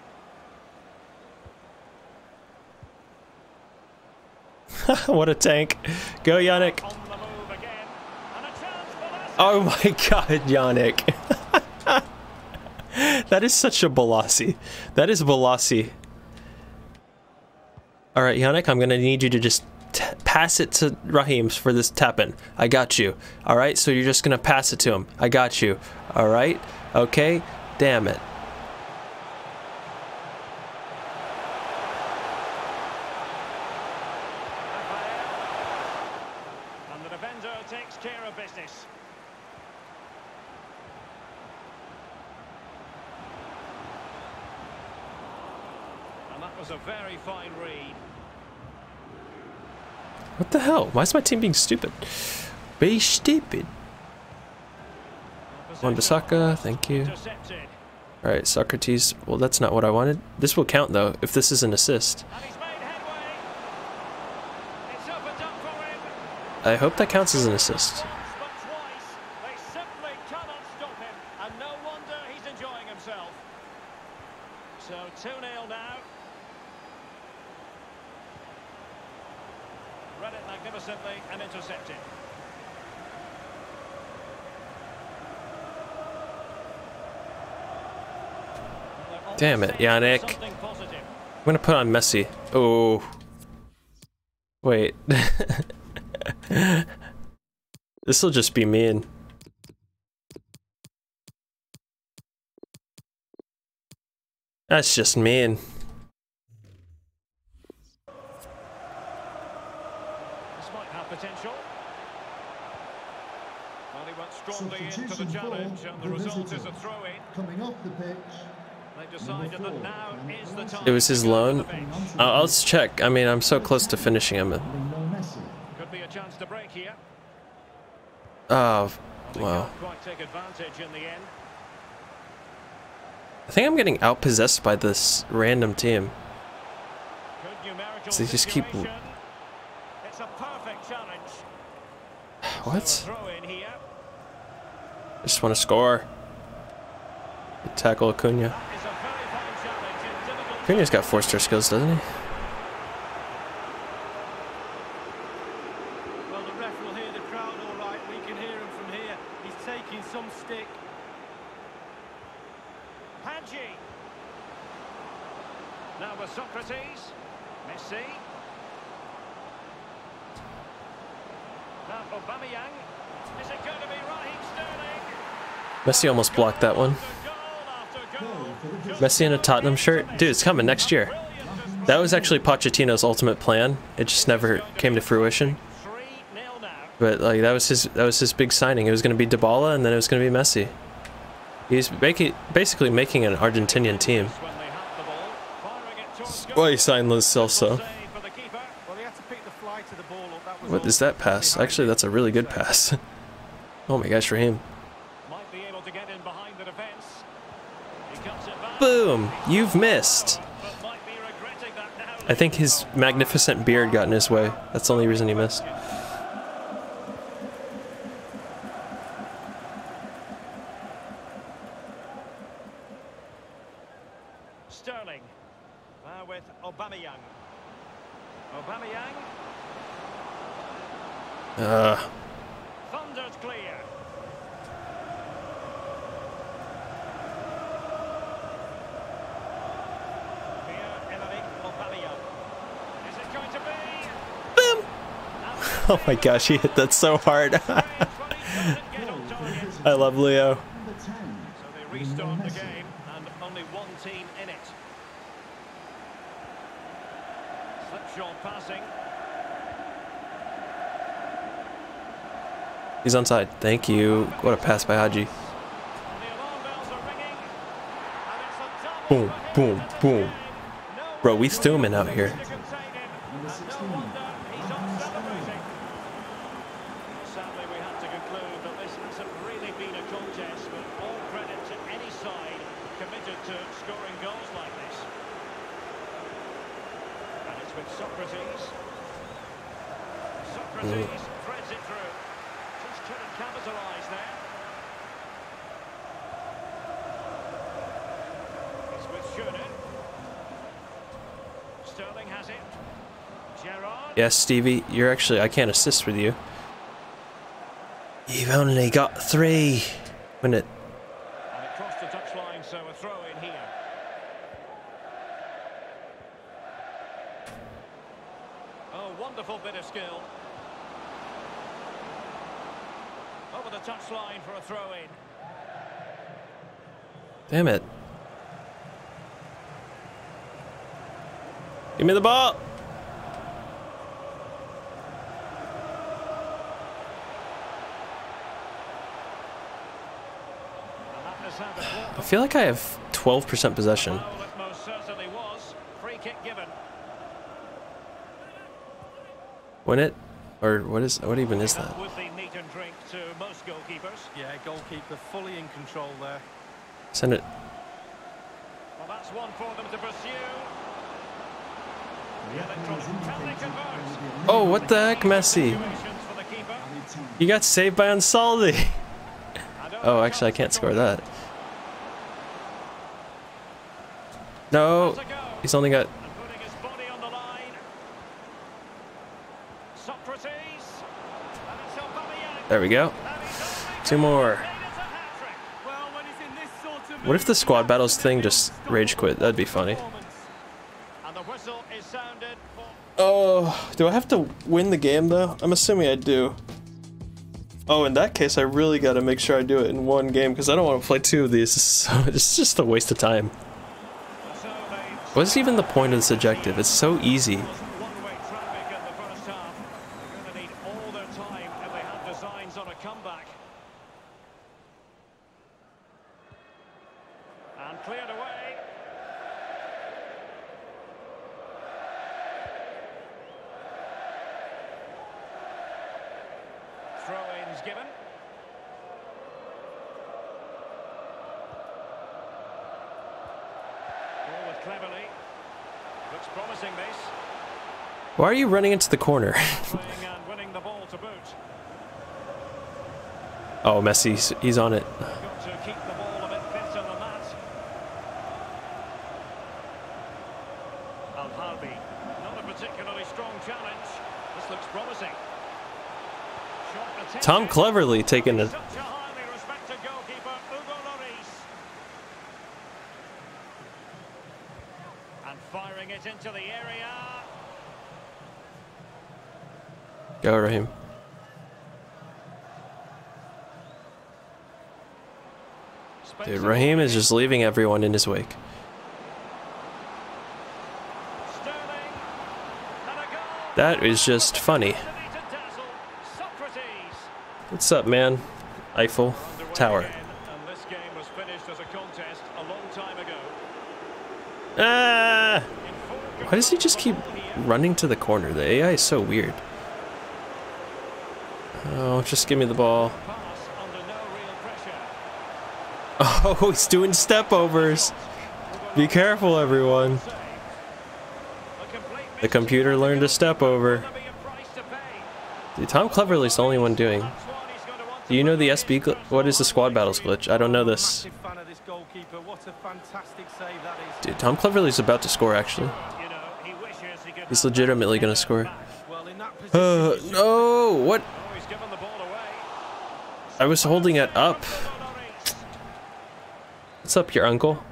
What a tank. Go, Yannick. On the move again. And a chance for this. Oh my god, Yannick. That is such a Balassi. That is Balassi. Alright, Yannick, I'm gonna need you to just t pass it to Raheem for this tap-in. I got you. Alright, so you're just gonna pass it to him. I got you. Alright? Okay? Damn it. And the defender takes care of business. And that was a very fine read. What the hell? Why is my team being stupid? Be stupid. Wan-Bissaka, thank you. Intercepted. Alright, Socrates. Well, that's not what I wanted. This will count, though, if this is an assist. And he's made headway. It's opened up for him. I hope that counts as an assist. Once, but twice. They simply cannot stop him. And no wonder he's enjoying himself. So two nil now. Read it magnificently and intercepted. Damn it, Yannick. Something positive. I'm gonna put on Messi. Oh. Wait. This'll just be mean. That's just mean. This might have potential. Well, he went strongly into the challenge, and the result is a throw-in. Coming off the pitch. They've decided that now is the time. It was his to go to loan. the bench. Uh, I'll just check. I mean, I'm so close to finishing him. No Messi. Could be a chance to break here. Oh, They wow. can't quite take advantage in the end. I think I'm getting outpossessed by this random team. Good numerical So they just keep- situation. It's a perfect challenge. What? So a throw in here. I just want to score. Good tackle Acuna. That is a very fine challenge in difficult Acuna's got four star skills, doesn't he? Well, the ref will hear the crowd all right. We can hear him from here. He's taking some stick. Hadji. Now with Socrates. Messi. Now Aubameyang. Is it going to be Raheem Sterling? Messi almost blocked that one. After goal after goal. Messi in a Tottenham shirt? Dude, it's coming next year. That was actually Pochettino's ultimate plan. It just never came to fruition. three nil now. But like that was his that was his big signing. It was going to be Dybala and then it was going to be Messi. He's making basically making an Argentinian team. When they have the ball, firing it towards goal. Well, he signed Lo Celso. Save for the keeper. Well, he had to pick the fly to the ball up. That was What all. is that pass? Actually, that's a really good pass. Oh my gosh, Raheem. Might be able to get in behind the defense. He cuts it back. Boom! You've missed. But might be regretting that now. I think his magnificent beard got in his way. That's the only reason he missed. Sterling. Now with Aubameyang. Aubameyang. Uh. Thundered clear. Pierre-Emerick Aubameyang. Is it going to be? Boom! Oh my gosh, he hit that so hard. I love Leo. So they restart the game and only one team in it. Slipshod passing. He's onside. Thank you. What a pass by Haji. And the alarm bells are ringing. And it's a double Boom, for boom, him. boom. No Bro, we Thuman out here. to contain him. And no wonder he's on celebrating. Sadly, we have to conclude that this hasn't really been a contest, but all credit to any side committed to scoring goals like this. And it's with Socrates. Socrates threads it through. Just couldn't capitalise there. It's with Schöne. Sterling has it. Gerrard. Yes, Stevie, you're actually, I can't assist with you. You've only got three. Win it. And it crossed the touchline, so a throw in here. Oh, wonderful bit of skill. Over the touchline for a throw in. Damn it. Give me the ball. And that has had a I feel like I have twelve percent possession. foul that most certainly was. Free kick given. Win it? Or what is, what even is that? Would be meat and drink to most goalkeepers. Yeah, goalkeeper fully in control there. Send it. Well, that's one for them to pursue. The electronic. Can they convert? Oh, what the heck, Messi? Situations for the keeper. You got saved by Ansaldi. And Oh, over actually, I comes can't the score corner. that. No, To go. he's only got. And putting his body on the line. Socrates. And it's Aubameyang. There we go. And he's only Two more. made it a hat-trick. Well, when he's in this sort of What if the squad battles thing just rage quit? That'd be funny. And the whistle is sounded for... Oh, do I have to win the game though? I'm assuming I do. Oh, in that case, I really got to make sure I do it in one game because I don't want to play two of these. So it's just a waste of time. So they... What's even the point of this objective? It's so easy. One-way traffic in the first half. They're going to need all their time if they have designs on a comeback. And cleared away. Throw-ins given. Forward cleverly. Looks promising, this. Why are you running into the corner? Playing and winning the ball to boot. Oh, Messi's he's on it. Got to keep the ball a bit better than that. Al-Harbi, not a particularly strong challenge. This looks promising. Shot attempted. Tom Cleverly taking a. Such a highly respected goalkeeper, Hugo Lloris. And firing it into the area. Go, Raheem. Dude, Raheem is just leaving everyone in his wake. Sterling. And a goal. That is just funny. Ready to dazzle. Socrates. What's up, man? Eiffel Underway Tower. again, and this game was finished as a contest a long time ago. Ah! In full Why does he just keep control here. running to the corner? The A I is so weird. Oh, just give me the ball. Pass under no real pressure. Oh, he's doing step overs. Be careful, everyone. Save. A complete The computer learned to step over. There'll be a price to pay. Dude, Tom Cleverly's the only one doing. That's what he's going to want Do you to know the win. S B gl- what is the squad battles glitch? I don't know this. Massive fan of this goalkeeper. What What a fantastic save that is. Dude, Tom Cleverley's about to score, actually. You know, he wishes he could He's have legitimately that gonna score. back. Well, in that position, Uh, you should- no! What? Oh, he's given the ball away. I was holding it up. What's up, your uncle?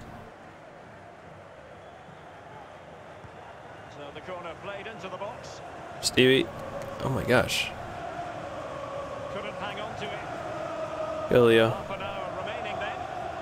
So the corner played into the box. Stevie. Oh my gosh. Couldn't hang on to it. Go, Leo. Half an hour remaining then.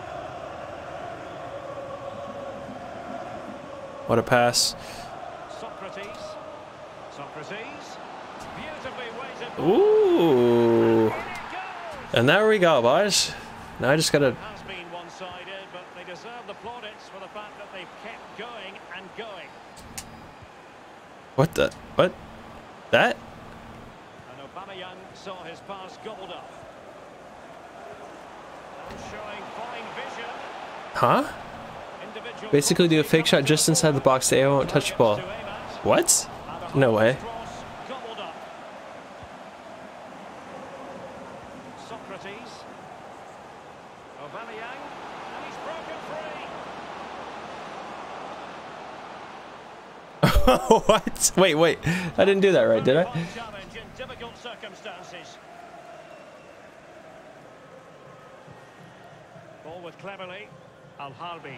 What a pass. Socrates. Socrates. Beautifully weighted. Ooh. In it goes. And there we go, boys. Now I just gotta... Has been one-sided, but they deserve the plaudits for the fact that they've kept going and going. What the... What? That? And Aubameyang saw his pass gobbled up. And showing fine vision. Huh? Individual Basically do a fake shot just inside the box. The A I won't touch the ball. to aim at. What? And a No way. cross gobbled up. Socrates. Aubameyang. And he's broken free. What? Wait, wait. I didn't do that right, did I? Fine challenge in difficult circumstances. Ball with Cleverley. Al-Harbi.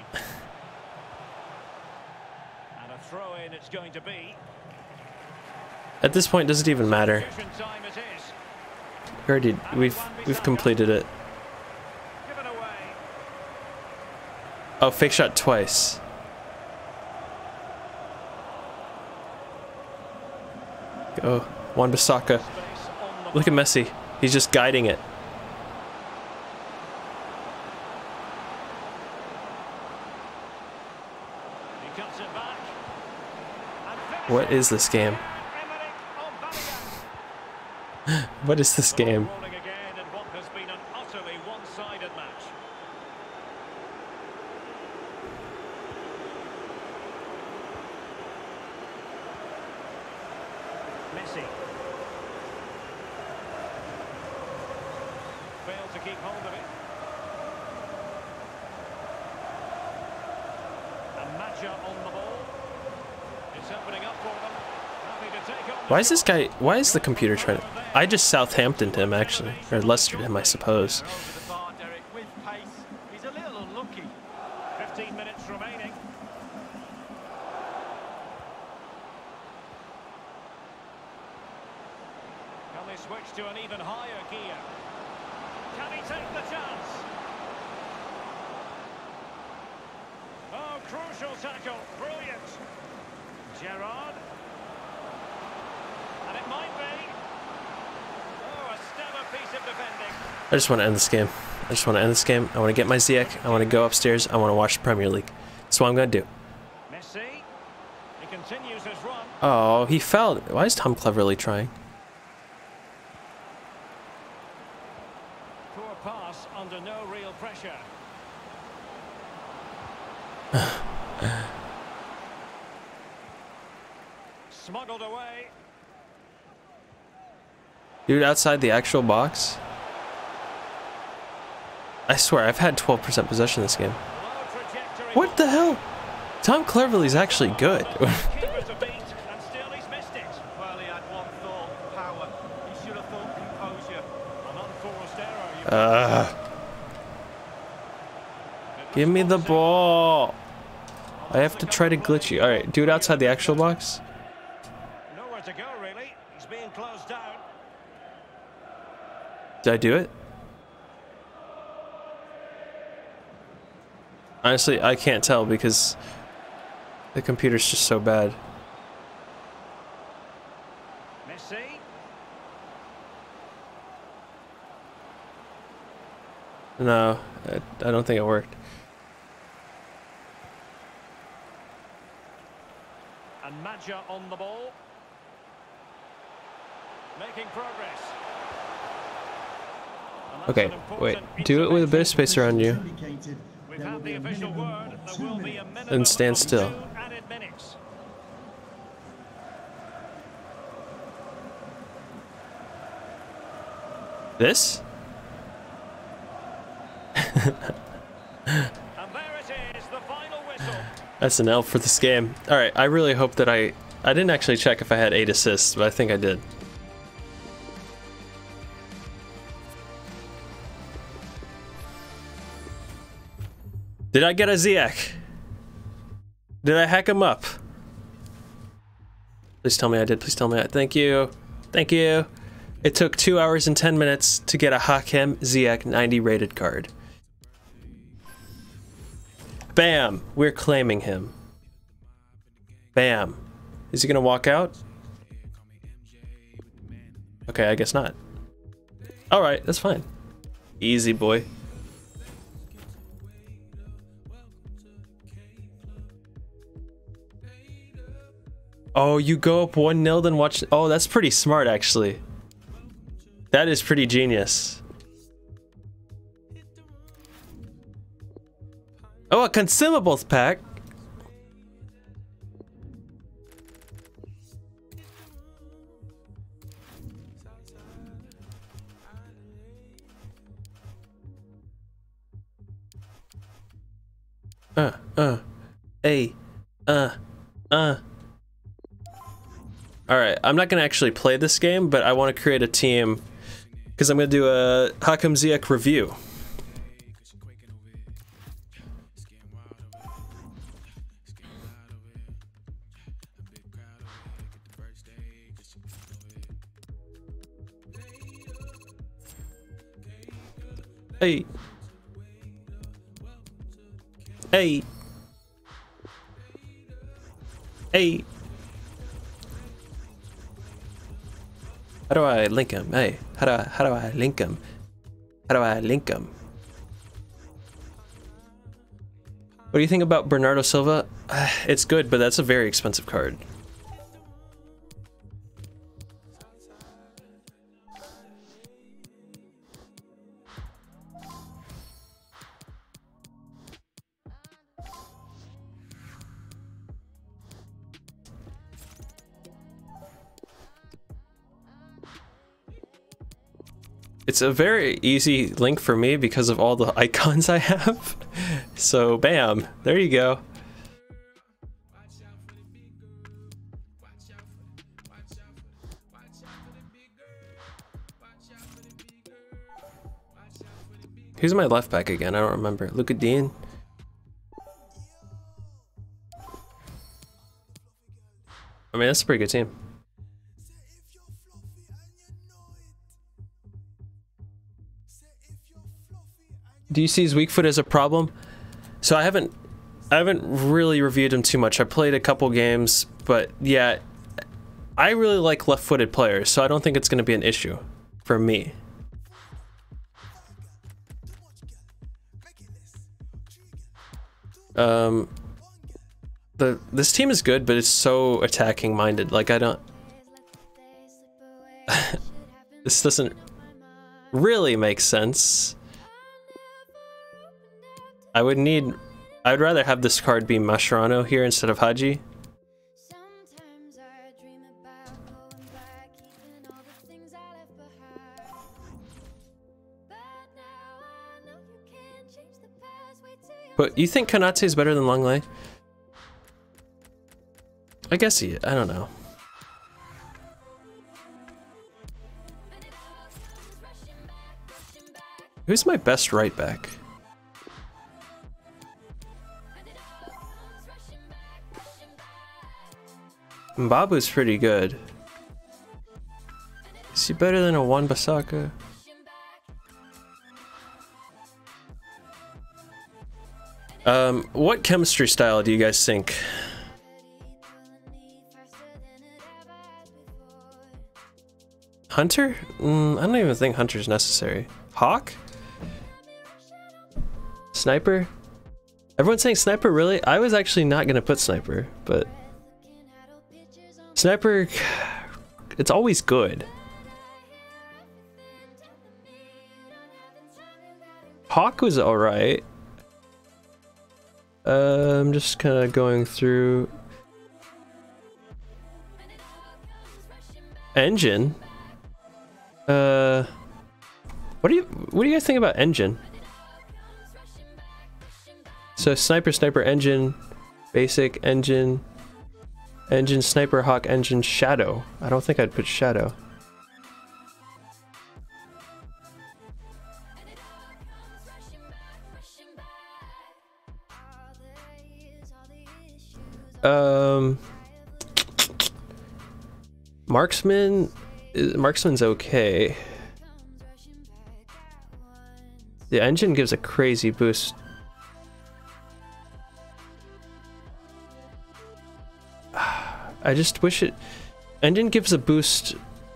And a throw in it's going to be. At this point, does it even matter? Substitution time it is. We already... We've... We've completed it. Given away. Oh, fake shot twice. Go. Wan-Bissaka. Space on the Look at Messi. He's just guiding it. He cuts it back. And What is this game? Emerick Aubameyang. What is this game? Rolling again in what has been an utterly one-sided match. Messi. Failed to keep hold of it. And Maja on the ball. It's opening up for them. Happy to take on the Why is this guy... Why is the computer trying to... I just Southamptoned him, actually. Or Leicester'd him, I suppose. Over the bar, Derek, with pace. He's a little unlucky. fifteen minutes remaining. Can they switch to an even higher gear? Can he take the chance? Oh, crucial tackle. Brilliant. Gerrard. And it might be. Oh, a stellar piece of defending. I just want to end this game. I just want to end this game. I want to get my Ziyech. I want to go upstairs. I want to watch the Premier League. That's what I'm going to do. Messi. He continues his run. Oh, he fell. Why is Tom Cleverley trying? Poor pass under no real pressure. Smuggled away. Dude, outside the actual box? I swear, I've had twelve percent possession this game. Low trajectory. What the hell? Tom Cleverley's actually good. Keeper to beat, and still he's missed it. Well, he had one thought, power. He should have thought composure. An unforced error. You uh, give me the ball. I have to try to glitch you. Alright, do it outside the actual box. Nowhere to go, really. He's being closed down. Did I do it? Honestly, I can't tell because the computer's just so bad. Messi. No, I, I don't think it worked. And Maja on the ball. Making progress. And that's Okay, an important wait. Do it with a bit of space around you. We've had the official word. There will be a minimum And stand of still. two added minutes. This? And there it That's an L for this game. Alright, I really hope that I... I didn't actually check if I had eight assists, but I think I did. Did I get a Ziyech? Did I hack him up? Please tell me I did. Please tell me I... Thank you. Thank you. It took two hours and ten minutes to get a Hakim Ziyech ninety rated card. Bam! We're claiming him. Bam. Is he gonna walk out? Okay, I guess not. Alright, that's fine. Easy, boy. Oh, you go up one nil, then watch... Oh, that's pretty smart, actually. That is pretty genius. Oh, a consumables pack! Uh, uh, a, uh, uh. Alright, I'm not gonna actually play this game, but I want to create a team because I'm gonna do a Hakim Ziyech review. Hey. Hey. Hey. How do I link him? Hey, how do I, how do I link him? How do I link him? What do you think about Bernardo Silva? It's good, but that's a very expensive card. It's a very easy link for me because of all the icons I have. So bam, there you go. Who's my left back again? I don't remember. Luka Dean? I mean, that's a pretty good team. Do you see his weak foot as a problem? So I haven't I haven't really reviewed him too much. I played a couple games, but yeah, I really like left-footed players, so I don't think it's going to be an issue for me. Um, the this team is good, but it's so attacking minded. Like I don't. This doesn't really make sense. I would need. I would rather have this card be Mascherano here instead of Hadji. But you think Konate is better than Longley? I guess he. I don't know. Who's my best right back? Mbabu's pretty good. Is he better than a Wan-Bissaka? Um, what chemistry style do you guys think? Hunter? Mm, I don't even think Hunter's necessary. Hawk? Sniper? Everyone's saying Sniper, really? I was actually not gonna put Sniper, but... Sniper, it's always good. Hawk was alright. Uh, I'm just kind of going through. Engine. Uh, what do you what do you guys think about Engine? So Sniper, Sniper, Engine. Basic, engine, engine, sniper, hawk, engine, shadow. I don't think I'd put shadow. Um, marksman, marksman's okay. The engine gives a crazy boost. I just wish it. Engine gives a boost.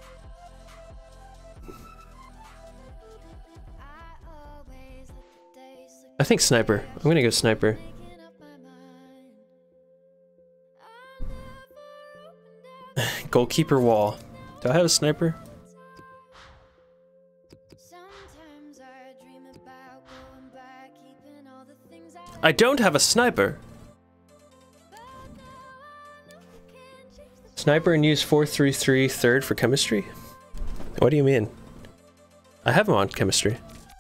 I think sniper. I'm gonna go sniper. Goalkeeper wall. Do I have a sniper? I don't have a sniper. Sniper and use four three three third for chemistry? What do you mean? I have him on chemistry.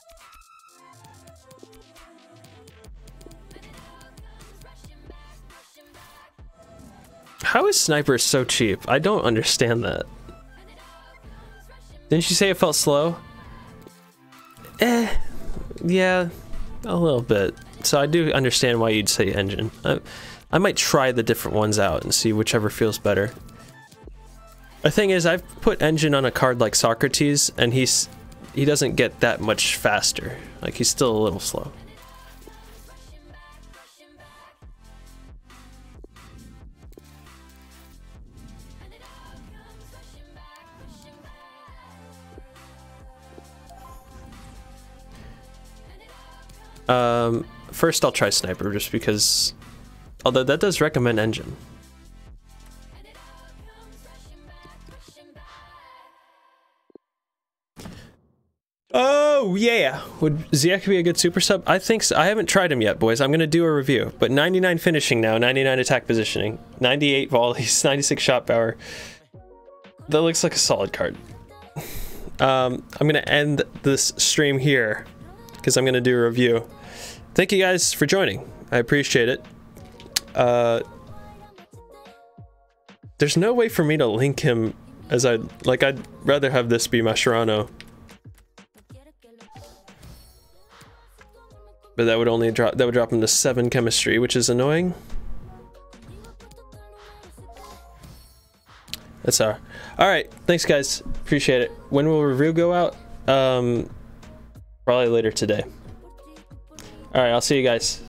How is sniper so cheap? I don't understand that. Didn't you say it felt slow? Eh, yeah, a little bit. So I do understand why you'd say engine. I, I might try the different ones out and see whichever feels better. The thing is, I've put engine on a card like Socrates, and he's he doesn't get that much faster. Like, he's still a little slow. Um, first I'll try sniper just because, although that does recommend engine. Oh yeah, would Ziyech be a good super sub? I think so. I haven't tried him yet, boys. I'm gonna do a review. But ninety-nine finishing now, ninety-nine attack positioning, ninety-eight volleys, ninety-six shot power. That looks like a solid card. Um, I'm gonna end this stream here because I'm gonna do a review. Thank you guys for joining. I appreciate it. Uh, there's no way for me to link him as I like. I'd rather have this be Mascherano. But that would only drop, that would drop him to seven chemistry, which is annoying. That's all. All right, thanks guys, appreciate it. When will review go out? Um, probably later today. All right, I'll see you guys.